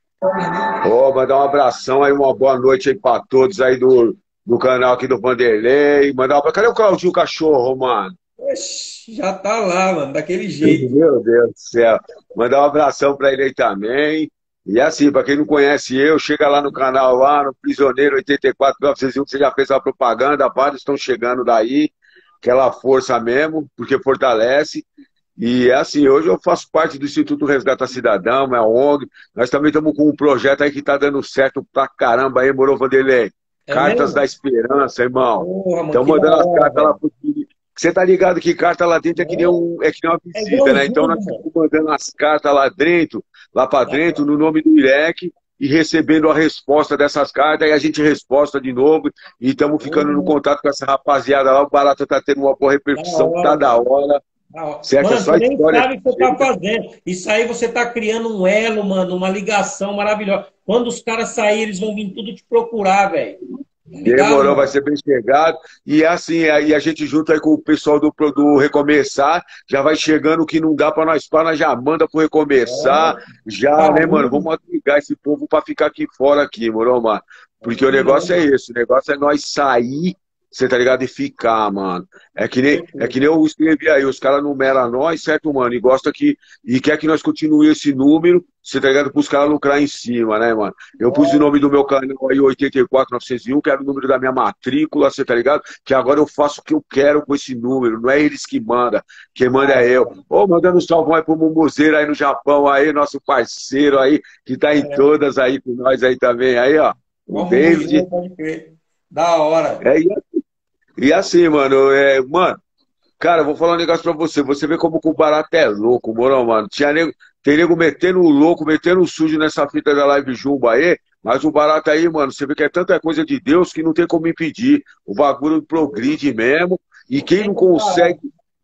Speaker 5: Ô, mandar um abração aí, uma boa noite aí pra todos aí do canal aqui do Vanderlei. Cadê o Claudinho Cachorro, mano?
Speaker 4: Oxi, já tá lá, mano, daquele jeito.
Speaker 5: Meu Deus do céu. Mandar um abração pra ele aí também. E assim, pra quem não conhece eu, chega lá no canal, lá no Prisioneiro 84901, que você já fez a propaganda, vários estão chegando daí, aquela força mesmo, porque fortalece. E é assim, hoje eu faço parte do Instituto Resgata Cidadão, é a ONG. Nós também estamos com um projeto aí que tá dando certo pra caramba aí, moro, Vanderlei? Cartas da Esperança, irmão. Estão mandando as cartas lá pro Você tá ligado que carta lá dentro é que nem uma visita, né? Então nós estamos mandando as cartas lá pra dentro, no nome do IREC, e recebendo a resposta dessas cartas, aí a gente resposta de novo, e estamos ficando no contato com essa rapaziada lá. O Barata tá tendo uma boa repercussão, tá da hora.
Speaker 4: Certo? Mano, é só você nem sabe o que você tá fazendo. Isso aí você tá criando um elo, mano, uma ligação maravilhosa. Quando os caras saírem, eles vão vir tudo te procurar, velho.
Speaker 5: Demorou, vai ser bem chegado. E assim, aí a gente junto aí com o pessoal do Recomeçar, já vai chegando o que não dá pra nós, já manda pro Recomeçar, né, mano? Vamos ligar esse povo pra ficar aqui fora aqui, moro, mano? Porque o negócio é esse, o negócio é nós sair, você tá ligado? E ficar, mano. É que nem eu escrevi aí, os caras numeram nós, certo, mano? E quer que nós continue esse número, você tá ligado? Para os caras lucrar em cima, né, mano? Eu pus o nome do meu canal aí, 84901, que era o número da minha matrícula, você tá ligado? Que agora eu faço o que eu quero com esse número, não é eles que mandam, quem manda é eu. Ô, mandando um salvão aí pro Mumuzeiro aí no Japão, aí, nosso parceiro aí, que tá em todas aí com nós aí também, aí, ó. O David.
Speaker 4: Da hora.
Speaker 5: E assim, mano, mano, cara, vou falar um negócio pra você. Você vê como o barato é louco, moro, mano. Tem nego metendo o louco, metendo o sujo nessa fita da Live Jumbo aí, mas o barato aí, mano, você vê que é tanta coisa de Deus que não tem como impedir. O bagulho progride mesmo. E quem não consegue.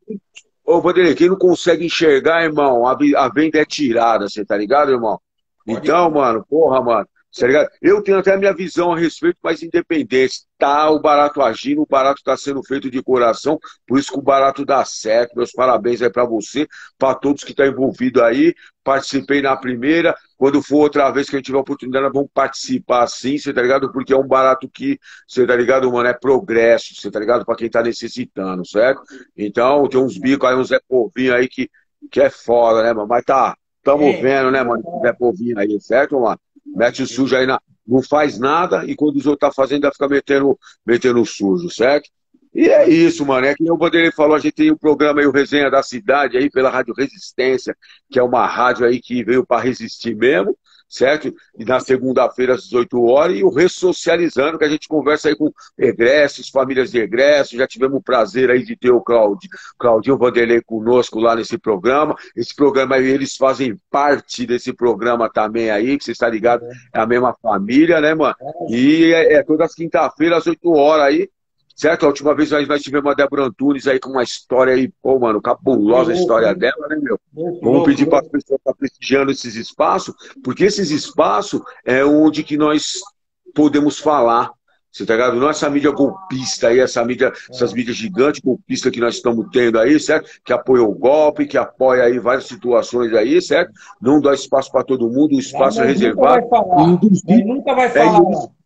Speaker 5: Ô, Vanderlei, quem não consegue enxergar, irmão, a venda é tirada, você tá ligado, irmão? Então, mano, porra, mano. Tá ligado? Eu tenho até a minha visão a respeito, mas independente. Tá o barato agindo, o barato tá sendo feito de coração, por isso que o barato dá certo. Meus parabéns aí pra você, pra todos que estão envolvidos aí. Participei na primeira. Quando for outra vez que a gente tiver a oportunidade, nós vamos participar sim, você tá ligado? Porque é um barato que, você tá ligado, mano, é progresso, você tá ligado? Pra quem tá necessitando, certo? Então, tem uns bicos aí, uns Zé Povinho aí que é foda, né, mano? Mas tá, tamo vendo, né, mano? Zé Povinho aí, certo, mano? Mete o sujo aí, não faz nada, e quando os outros tá fazendo, ainda fica metendo o sujo, certo? E é isso, mano. É que o Vanderlei falou, a gente tem o programa aí, o Resenha da Cidade, aí pela Rádio Resistência, que é uma rádio aí que veio para resistir mesmo, certo? E na segunda-feira, às 18 horas, e o Ressocializando, que a gente conversa aí com egressos, famílias de egressos. Já tivemos o prazer aí de ter o Claudinho Vanderlei conosco lá nesse programa. Esse programa aí, eles fazem parte desse programa também aí, que você está ligado, é a mesma família, né, mano? E é todas as quinta-feiras, às 8 horas aí. Certo? A última vez nós tivemos a Débora Antunes aí com uma história aí, pô, mano, cabulosa a história dela, né, meu? Vamos pedir para as pessoas estar prestigiando esses espaços, porque esses espaços é onde que nós podemos falar, você tá ligado? Não essa mídia golpista aí, essas mídias gigantes golpistas que nós estamos tendo aí, certo? Que apoia o golpe, que apoia aí várias situações aí, certo? Não dá espaço para todo mundo, o espaço é reservado.
Speaker 4: Nunca vai falar.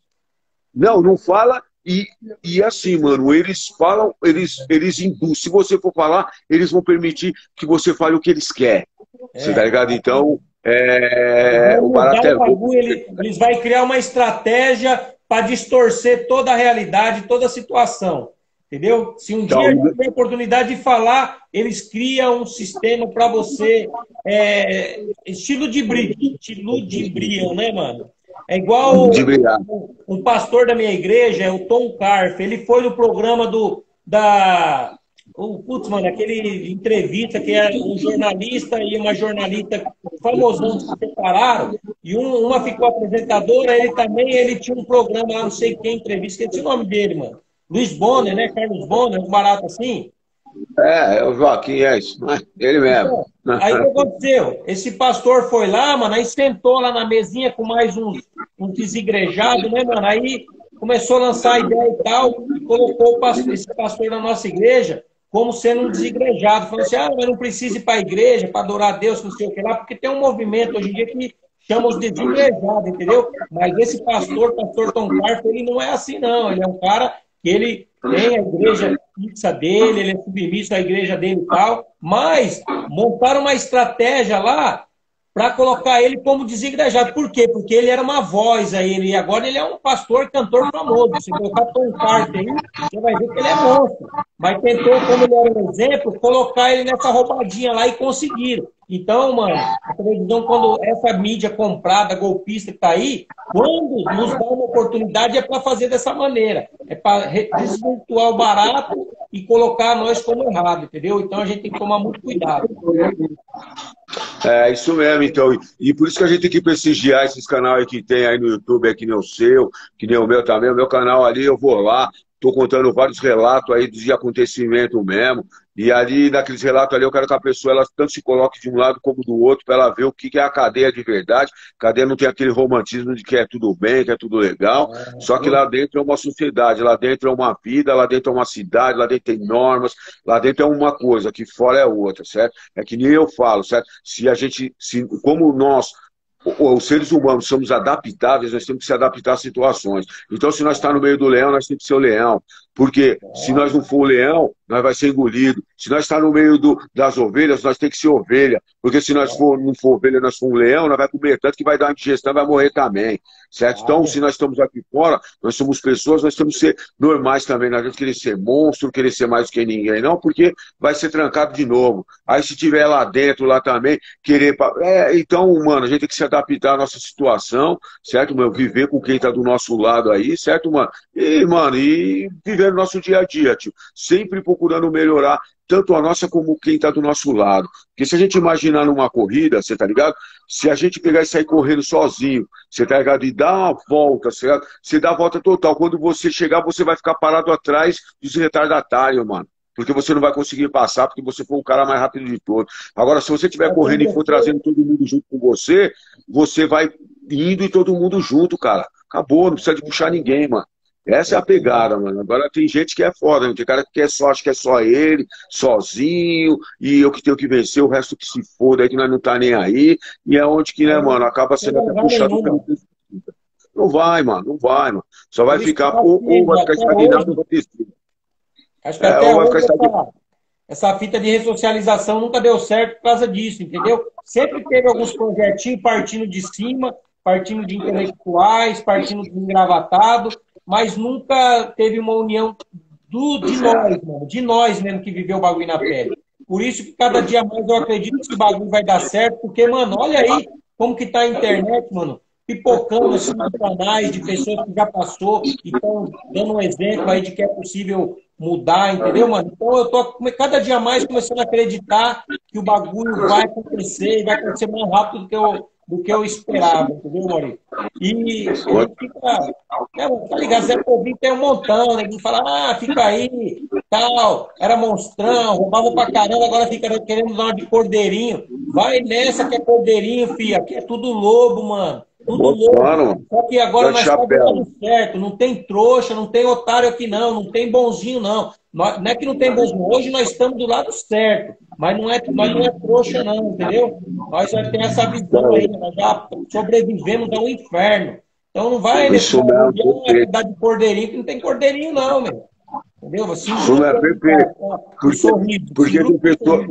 Speaker 5: Não fala. E assim, mano, eles falam, eles induzem. Se você for falar, eles vão permitir que você fale o que eles querem. Você tá ligado? Então, o barato é bom.
Speaker 4: Eles vão criar uma estratégia para distorcer toda a realidade, toda a situação. Entendeu? Se um dia eles tiver a oportunidade de falar, eles criam um sistema para você. Estilo de briam, né, mano? É igual um pastor da minha igreja, é o Tom Carf. Ele foi no programa aquele entrevista que é um jornalista e uma jornalista famosão se separaram. E uma ficou apresentadora, ele tinha um programa lá, não sei quem, entrevista, esqueci o nome dele, mano. Luiz Bonner, né? Carlos Bonner, um barato assim.
Speaker 5: É o Joaquim, é isso. Ele mesmo.
Speaker 4: Então, aí o que aconteceu? Esse pastor foi lá, mano, aí sentou lá na mesinha com mais uns desigrejados, né, mano? Aí começou a lançar a ideia e tal, e colocou esse pastor na nossa igreja como sendo um desigrejado. Falou assim, mas não precisa ir para a igreja para adorar a Deus, não sei o que lá, porque tem um movimento hoje em dia que chama os desigrejados, entendeu? Mas esse pastor Tom Carf, ele não é assim, não. Ele é um cara que ele tem a igreja fixa dele, ele é submisso à igreja dele e tal, mas montaram uma estratégia lá para colocar ele como desigrejado. Por quê? Porque ele era uma voz aí, e agora ele é um pastor, cantor famoso. Se colocar Tom Carter aí, você vai ver que ele é monstro. Mas tentou, como ele era um exemplo, colocar ele nessa roubadinha lá e conseguiram. Então, mano, a televisão, quando essa mídia comprada, golpista que tá aí, quando nos dá uma oportunidade é para fazer dessa maneira. É para desvirtuar o barato e colocar nós como errado, entendeu? Então a gente tem que tomar muito cuidado.
Speaker 5: É isso mesmo, então. E por isso que a gente tem que prestigiar esses canais que tem aí no YouTube, que nem o seu, que nem o meu também. O meu canal ali, eu vou lá, tô contando vários relatos aí de acontecimento mesmo. E ali, naqueles relatos ali, eu quero que a pessoa ela tanto se coloque de um lado como do outro, para ela ver o que é a cadeia de verdade. A cadeia não tem aquele romantismo de que é tudo bem, que é tudo legal. Só que lá dentro é uma sociedade, lá dentro é uma vida, lá dentro é uma cidade, lá dentro tem normas, lá dentro é uma coisa, aqui fora é outra, certo? É que nem eu falo, certo? Como nós, os seres humanos, somos adaptáveis, nós temos que se adaptar às situações. Então, se nós estamos no meio do leão, nós temos que ser o leão. Porque se nós não for o leão, nós vai ser engolido. Se nós estamos no meio das ovelhas, nós temos que ser ovelha. Porque se nós não for ovelha, nós for um leão, nós vai comer tanto que vai dar uma indigestão, vai morrer também. Certo? Então, se nós estamos aqui fora, nós somos pessoas, nós temos que ser normais também. Nós não querer ser monstro, querer ser mais do que ninguém, não, porque vai ser trancado de novo. Aí, se tiver lá dentro, lá também, querer... Então, mano, a gente tem que se adaptar à nossa situação, certo, mano? Viver com quem está do nosso lado aí, certo, mano? E, mano, viver o nosso dia a dia, tio. Sempre procurando melhorar tanto a nossa como quem está do nosso lado. Porque se a gente imaginar numa corrida, você tá ligado? Se a gente pegar e sair correndo sozinho, você tá ligado? E dar uma volta, você dá a volta total. Quando você chegar, você vai ficar parado atrás dos retardatários, mano. Porque você não vai conseguir passar, porque você foi o cara mais rápido de todos. Agora, se você estiver correndo e for trazendo todo mundo junto com você, você vai indo e todo mundo junto, cara. Acabou, não precisa de puxar ninguém, mano. Essa é a pegada, mano. Agora tem gente que é foda, né? Tem cara que quer só, acha que é só ele, sozinho, e eu que tenho que vencer, o resto que se foda aí, que nós não tá nem aí. E é onde que, né, mano, acaba sendo até puxado pelo. Não vai, mano, não vai, mano. Só vai ficar, ou vai ficar estagnado ou vai descer.
Speaker 4: Acho que até hoje essa fita de ressocialização nunca deu certo por causa disso, entendeu? Sempre teve alguns projetinhos partindo de cima, partindo de intelectuais, partindo de engravatados, mas nunca teve uma união de nós, mano, de nós mesmo que viveu o bagulho na pele. Por isso que cada dia mais eu acredito que esse bagulho vai dar certo, porque, mano, olha aí como que tá a internet, mano, pipocando esses canais de pessoas que já passou e estão dando um exemplo aí de que é possível mudar, entendeu, mano? Então eu tô cada dia mais começando a acreditar que o bagulho vai acontecer e vai acontecer mais rápido do que eu esperava, entendeu, Maurício? E a gente fica, tá ligado? Zé Povinho tem um montão, né? Que fala, ah, fica aí, tal, era monstrão, roubava pra caramba, agora fica querendo dar uma de cordeirinho. Vai nessa que é cordeirinho, filha, aqui é tudo lobo, mano. Tudo louco. Só que agora nós estamos dando certo. Não tem trouxa, não tem otário aqui, não tem bonzinho, não. Não é que não tem bonzinho. Hoje nós estamos do lado certo. Mas nós não é trouxa, não, entendeu? Nós já temos essa visão aí. Nós já sobrevivemos ao inferno. Então não vai dar de cordeirinho, que não tem cordeirinho, não, meu. Entendeu? Você
Speaker 5: isso não é perfeito. Porque tem pessoas.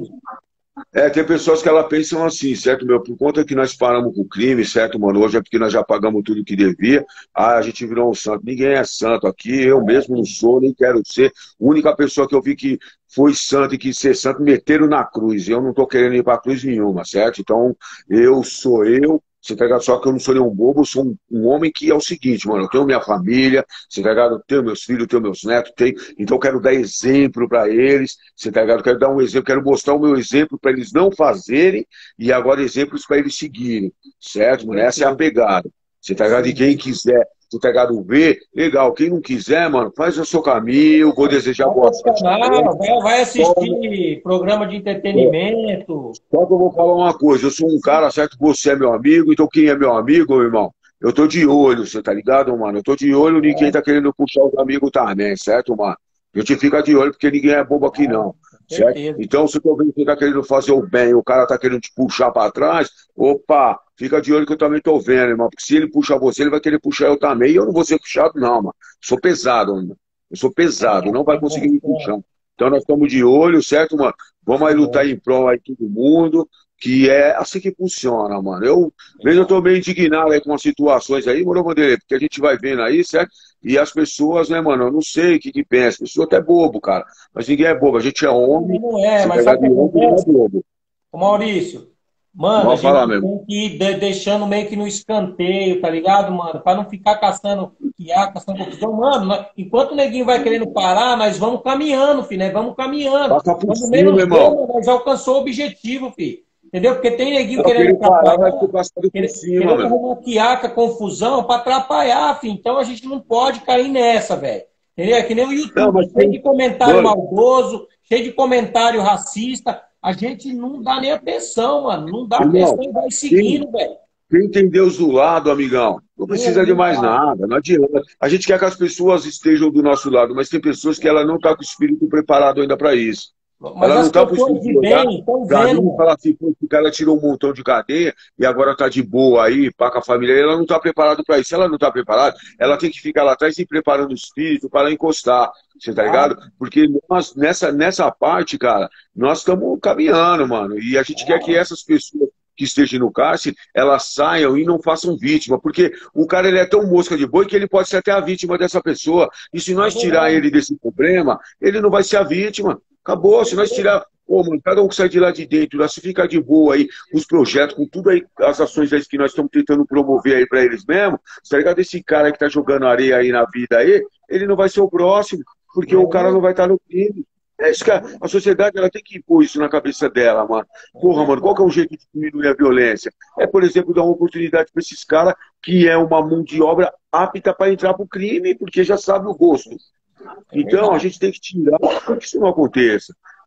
Speaker 5: Tem pessoas que elas pensam assim, certo, meu? Por conta que nós paramos com o crime, certo, mano? Hoje é porque nós já pagamos tudo que devia. A gente virou um santo. Ninguém é santo aqui. Eu mesmo não sou, nem quero ser. A única pessoa que eu vi que foi santo e quis ser santo, meteram na cruz. Eu não tô querendo ir pra cruz nenhuma, certo? Então, eu sou eu. Você tá ligado? Só que eu não sou nenhum bobo, eu sou um homem que é o seguinte, mano, eu tenho minha família, você tá ligado? Eu tenho meus filhos, tenho meus netos, então eu quero dar exemplo para eles, você tá ligado? Eu quero dar um exemplo, quero mostrar o meu exemplo para eles não fazerem e agora exemplos para eles seguirem, certo, mano? Essa é a pegada, você tá ligado? E quem quiser, você tá ligado? Ver, legal, quem não quiser, mano, faz o seu caminho, vou desejar boa sorte.
Speaker 4: Vai assistir programa de entretenimento.
Speaker 5: Só que eu vou falar uma coisa, eu sou um cara, certo? Você é meu amigo, então quem é meu amigo, meu irmão? Eu tô de olho, você tá ligado, mano? Eu tô de olho, ninguém tá querendo puxar os amigos também, certo, mano? A gente fica de olho porque ninguém é bobo aqui, não. Certo? Então, se eu tô vendo que você tá querendo fazer o bem, o cara tá querendo te puxar pra trás, opa, fica de olho que eu também tô vendo, irmão. Porque se ele puxar você, ele vai querer puxar eu também. E eu não vou ser puxado, não, mano. Sou pesado, mano. Eu sou pesado, não vai conseguir me puxar. Então, nós estamos de olho, certo, mano? Vamos aí lutar em prol aí todo mundo. Que é assim que funciona, mano. Eu tô meio indignado aí com as situações aí, mano, Vanderlei, porque a gente vai vendo aí, certo? E as pessoas, né, mano, eu não sei o que pensa. As pessoas até bobo, cara. Mas ninguém é bobo, a gente é homem.
Speaker 4: Não é, mas sabe o que acontece? Ô, Maurício, mano, a gente tem que ir deixando meio que no escanteio, tá ligado, mano? Pra não ficar caçando confusão. Mano, enquanto o neguinho vai querendo parar, nós vamos caminhando, filho, né? Vamos caminhando.
Speaker 5: Passa por cima, meu irmão.
Speaker 4: Nós alcançou o objetivo, filho. Entendeu? Porque tem neguinho querendo atrapalhar, querendo arrumar quiaca, confusão, pra atrapalhar, filho. Então a gente não pode cair nessa, velho. Entendeu? É que nem o YouTube, cheio de comentário maldoso, cheio de comentário racista. A gente não dá nem atenção, mano. Não dá atenção e vai seguindo, velho.
Speaker 5: Quem tem Deus do lado, amigão, não precisa de mais nada, não adianta. A gente quer que as pessoas estejam do nosso lado, mas tem pessoas que ela não tá com o espírito preparado ainda para isso.
Speaker 4: Mas ela não tá de bem, estão vendo.
Speaker 5: Falar assim, o cara tirou um montão de cadeia e agora tá de boa aí, pá com a família. Ela não tá preparada para isso. Se ela não tá preparada, ela tem que ficar lá atrás e preparando o espírito para encostar. Você tá ligado? Porque nós, nessa parte, cara, nós estamos caminhando, mano. E a gente quer que essas pessoas que estejam no cárcere, elas saiam e não façam vítima. Porque o cara ele é tão mosca de boi que ele pode ser até a vítima dessa pessoa. E se nós tirar ele desse problema, ele não vai ser a vítima. Acabou, se nós tirar, mano, cada um que sai de lá de dentro, se ficar de boa aí, os projetos, com tudo aí, as ações aí que nós estamos tentando promover aí pra eles mesmo, tá ligado? Esse cara aí que tá jogando areia aí na vida aí, ele não vai ser o próximo, porque o cara não vai estar no crime. É isso que a sociedade ela tem que impor isso na cabeça dela, mano. Porra, mano, qual que é o jeito de diminuir a violência? É, por exemplo, dar uma oportunidade pra esses caras que é uma mão de obra apta para entrar pro crime, porque já sabe o gosto. Então, a gente tem que tirar para que isso não aconteça.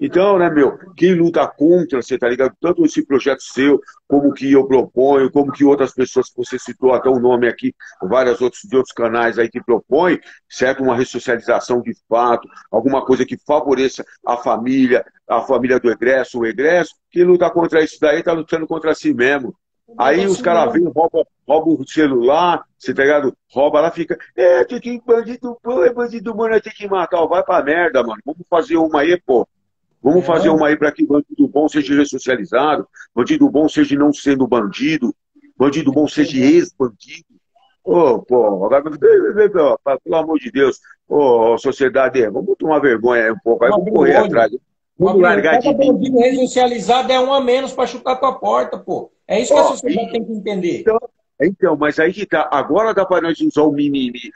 Speaker 5: Então, né, meu, quem luta contra, você tá ligado? Tanto esse projeto seu, como que eu proponho, como que outras pessoas que você citou até o nome aqui, vários outros de outros canais aí que propõem, certo? Uma ressocialização de fato, alguma coisa que favoreça a família do egresso, o egresso. Quem luta contra isso daí tá lutando contra si mesmo. Aí os caras vêm, roubam o celular, você tá ligado? Rouba lá, fica, tem que bandido bom, é bandido bom, nós tem que matar. Ó, vai pra merda, mano. Vamos fazer uma aí, pô. Vamos fazer uma aí para que bandido bom seja ressocializado, bandido bom seja não sendo bandido, bandido bom seja ex-bandido. Ô, pô, agora, pelo amor de Deus, ô, sociedade, vamos tomar vergonha aí um pouco, aí vamos correr atrás. Vamos largar de mim.
Speaker 4: Bandido ressocializado é um a menos para chutar tua porta, pô. É isso que a sociedade tem que entender.
Speaker 5: Então, mas aí que tá, agora dá para nós usar o mimimi.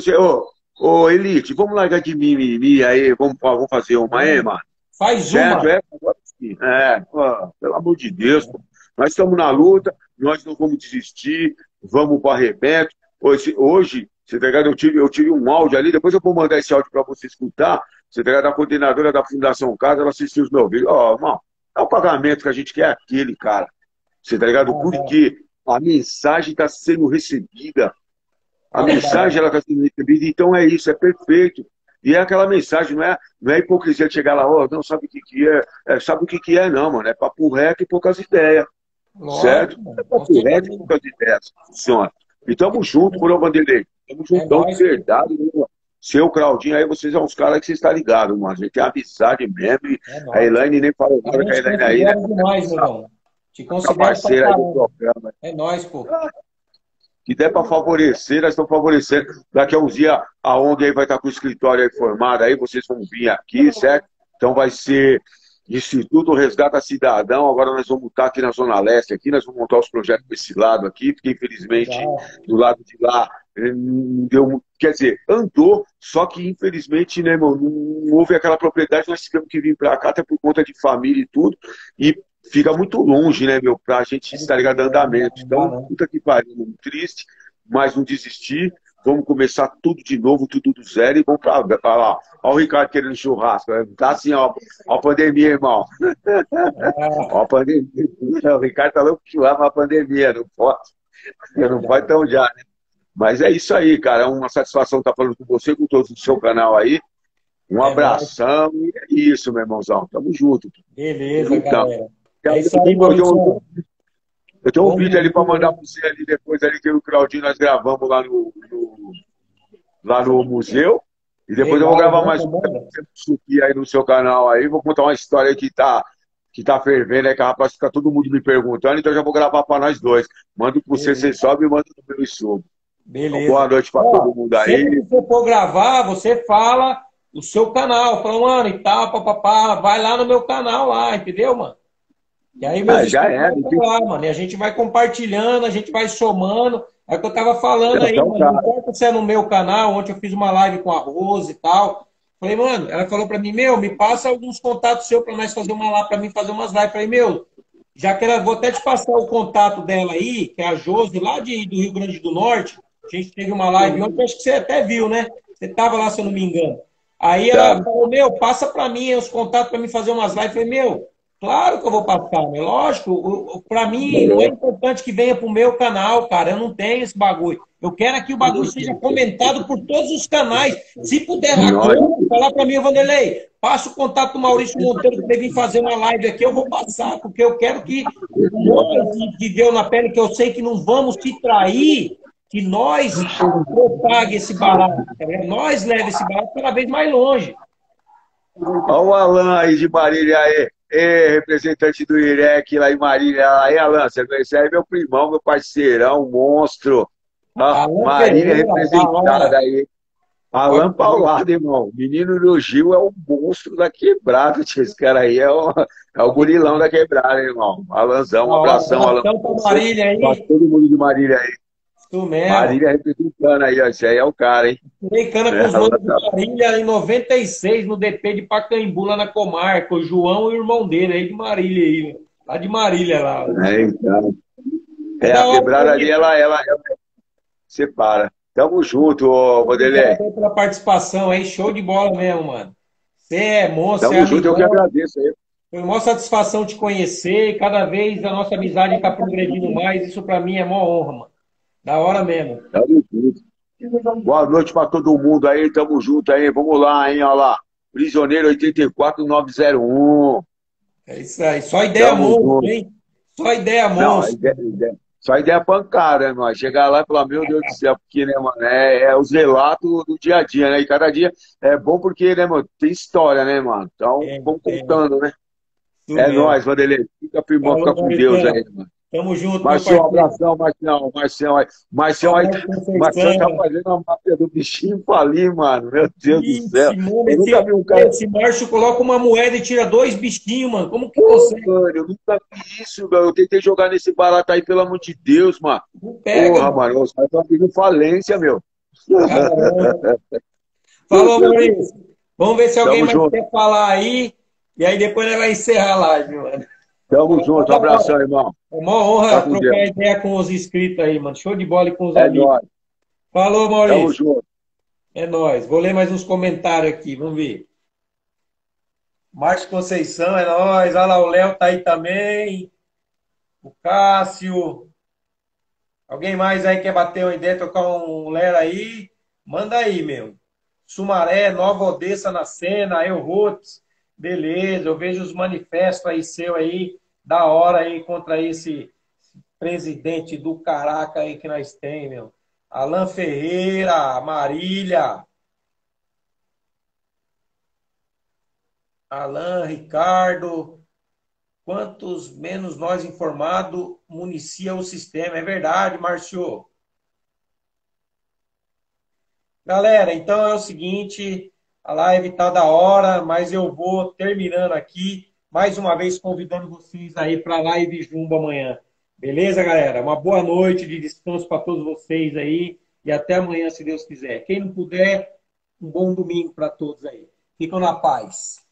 Speaker 5: Ô, Elite, vamos largar de mimimi aí, vamos fazer uma aí, mano.
Speaker 4: Faz
Speaker 5: certo,
Speaker 4: uma.
Speaker 5: Agora sim. Pelo amor de Deus, pô. Nós estamos na luta, nós não vamos desistir, vamos para arrebento. Hoje, você tá ligado? Eu tive um áudio ali, depois eu vou mandar esse áudio para você escutar. Você tá ligado? A coordenadora da Fundação Casa, ela assistiu os meus vídeos. Irmão, é o pagamento que a gente quer aquele, cara. Você tá ligado? Porque a mensagem está sendo recebida. A mensagem ela está sendo recebida, então é isso, é perfeito. E é aquela mensagem, não é hipocrisia de chegar lá, não sabe o que é, sabe o que é não, mano, é papo reto e poucas ideias, certo? É papo reto e poucas ideias, funciona. E tamo junto, Coroa Vanderlei, tamo juntão de verdade, mano. Seu Claudinho, aí vocês são uns caras que vocês estão ligados, mano, a gente tem amizade mesmo, a Elaine nem falou nada com a Elaine aí, né?
Speaker 4: Demais, meu te considero
Speaker 5: parceira aí do programa.
Speaker 4: É nóis, pô.
Speaker 5: Que der para favorecer, nós estamos favorecendo. Daqui a uns dias a ONG aí vai estar com o escritório aí formado, aí vocês vão vir aqui, certo? Então vai ser Instituto Resgata Cidadão, agora nós vamos estar aqui na Zona Leste, aqui, nós vamos montar os projetos desse lado aqui, porque infelizmente do lado de lá não deu, quer dizer, andou, só que infelizmente, né, meu, não houve aquela propriedade, nós tivemos que vir para cá, até por conta de família e tudo, e fica muito longe, né, meu, pra gente estar ligado a andamento. Então, puta que pariu, muito triste, mas não desistir. Vamos começar tudo de novo, tudo do zero e vamos pra lá. Olha o Ricardo querendo churrasco. Tá assim, ó a pandemia, irmão. Ó a pandemia. O Ricardo tá louco que churrasco a pandemia, não pode. Não vai tão já, né? Mas é isso aí, cara. É uma satisfação estar falando com você, com todos do seu canal aí. Um abração e é isso, meu irmãozão. Tamo junto.
Speaker 4: Beleza, então, galera.
Speaker 5: É isso aí, eu tenho um vídeo ali para mandar para você ali depois ali que eu e o Claudinho nós gravamos lá no museu. E depois eu vou gravar mais um aí no seu canal aí. Vou contar uma história aí que tá fervendo aí, que a rapaz fica todo mundo me perguntando, então eu já vou gravar para nós dois. Mando para você sobe e manda no meu e subo.
Speaker 4: Beleza.
Speaker 5: Então, boa noite para todo mundo aí.
Speaker 4: Se você for gravar, você fala o seu canal. Fala, mano, e tal, papapá, vai lá no meu canal lá, entendeu, mano? E aí,
Speaker 5: já é.
Speaker 4: Lá, mano. E a gente vai compartilhando, a gente vai somando. É o que eu tava falando aí, mano. Não importa se é no meu canal, ontem eu fiz uma live com a Rose e tal. Falei, mano, ela falou pra mim, me passa alguns contatos seus pra nós fazer uma lá, pra mim fazer umas lives. Falei, já que ela, vou até te passar o contato dela aí, que é a Josi, lá do Rio Grande do Norte. A gente teve uma live ontem, acho que você até viu, né? Você tava lá, se eu não me engano. Aí ela falou, passa pra mim os contatos pra mim fazer umas lives. Falei, claro que eu vou passar, né? Lógico, pra mim não é importante que venha pro meu canal, cara. Eu não tenho esse bagulho. Eu quero que o bagulho seja comentado por todos os canais. Se puder falar pra mim, Vanderlei, passa o contato do Maurício Monteiro que vir fazer uma live aqui, eu vou passar, porque eu quero que que deu na pele, que eu sei que não vamos te trair, que nós propague esse barato, nós leve esse barato cada vez mais longe.
Speaker 5: Olha o Alan aí de Marília aí. Representante do IREC lá em Marília. Aí, Alan, esse aí é meu primão, meu parceirão, monstro. Marília representada aí. Alan Paulado, irmão. Menino do Gil é o monstro da quebrada, tio. Esse cara aí é o gorilão da quebrada, irmão. Alanzão, um abração, Alan.
Speaker 4: Marília aí.
Speaker 5: Pra todo mundo de Marília aí.
Speaker 4: Isso mesmo.
Speaker 5: Marília representando aí, ó. Esse aí é o cara, hein?
Speaker 4: Tirei cana com os manos de Marília em 96, no DP de Pacaembu, lá na comarca. O João e o irmão dele aí de Marília aí, lá de Marília lá.
Speaker 5: Então. A quebrada ali, ela separa. Tamo junto, Vanderlei.
Speaker 4: Obrigado pela participação aí, show de bola mesmo, mano. Você é monstro, você é
Speaker 5: Tamo junto, eu que
Speaker 4: amigão.
Speaker 5: agradeço aí.
Speaker 4: Foi uma satisfação te conhecer. E cada vez a nossa amizade está progredindo mais. Isso para mim é mó honra, mano. Da hora mesmo.
Speaker 5: Tamo junto. Boa noite pra todo mundo aí, tamo junto aí. Vamos lá, hein, olha lá. Prisioneiro 84901.
Speaker 4: É isso aí. Só ideia
Speaker 5: Tamo
Speaker 4: monstro,
Speaker 5: junto.
Speaker 4: hein? Só ideia
Speaker 5: Não,
Speaker 4: monstro.
Speaker 5: só ideia pancada, né, mano? Chegar lá e falar, meu Deus do céu, porque, né, mano, é os relatos do dia a dia, né? E cada dia é bom porque, né, mano, tem história, né, mano? Então, vamos
Speaker 4: É,
Speaker 5: contando, né?
Speaker 4: isso
Speaker 5: É
Speaker 4: mesmo.
Speaker 5: nóis, Vanderlei. Fica firmão,
Speaker 4: Falou,
Speaker 5: fica com Deus
Speaker 4: Maurício.
Speaker 5: aí, mano.
Speaker 4: Tamo junto, meu
Speaker 5: Marcião, um
Speaker 4: parceiro.
Speaker 5: abração, Marcião. Marcião aí.
Speaker 4: Abraço,
Speaker 5: Marcião tá
Speaker 4: Conceição.
Speaker 5: fazendo a máfia do bichinho falir, mano. Meu Deus do céu.
Speaker 4: Ixi, mano,
Speaker 5: Eu nunca vi um cara.
Speaker 4: esse Márcio coloca uma moeda e tira 2 bichinhos, mano. Como que
Speaker 5: Pô,
Speaker 4: consegue?
Speaker 5: mano, eu nunca vi isso, velho. Eu tentei jogar nesse barato aí, pelo amor de Deus, mano.
Speaker 4: Não pega,
Speaker 5: Porra, mano. Os caras estão pedindo falência, meu.
Speaker 4: caramba. Falou, Maurício. Vamos ver se alguém
Speaker 5: Tamo
Speaker 4: mais
Speaker 5: junto.
Speaker 4: quer falar aí. E aí depois nós vai encerrar a live, mano.
Speaker 5: Tamo junto. Um abração, irmão.
Speaker 4: É uma
Speaker 5: Tá
Speaker 4: honra
Speaker 5: com
Speaker 4: trocar
Speaker 5: Deus.
Speaker 4: ideia com os inscritos aí, mano. Show de bola e com os
Speaker 5: É
Speaker 4: amigos.
Speaker 5: nóis.
Speaker 4: Falou,
Speaker 5: Tamo
Speaker 4: Maurício.
Speaker 5: junto.
Speaker 4: É nóis. Vou ler mais uns comentários aqui. Vamos ver. Márcio Conceição, é nóis. Olha lá, o Léo tá aí também. O Cássio. Alguém mais aí quer bater uma ideia, tocar um Lera aí? Manda aí, meu. Sumaré, Nova Odessa na cena, eu Roots. Beleza, eu vejo os manifestos aí seu aí, da hora aí contra esse presidente do caraca aí que nós tem, meu. Alan Ferreira, Marília, Alan, Ricardo. Quantos menos nós informados municia o sistema. É verdade, Márcio. Galera, então é o seguinte, a live tá da hora, mas eu vou terminando aqui, mais uma vez convidando vocês aí para a live Jumbo amanhã. Beleza, galera? Uma boa noite de descanso para todos vocês aí e até amanhã, se Deus quiser. Quem não puder, um bom domingo para todos aí. Ficam na paz.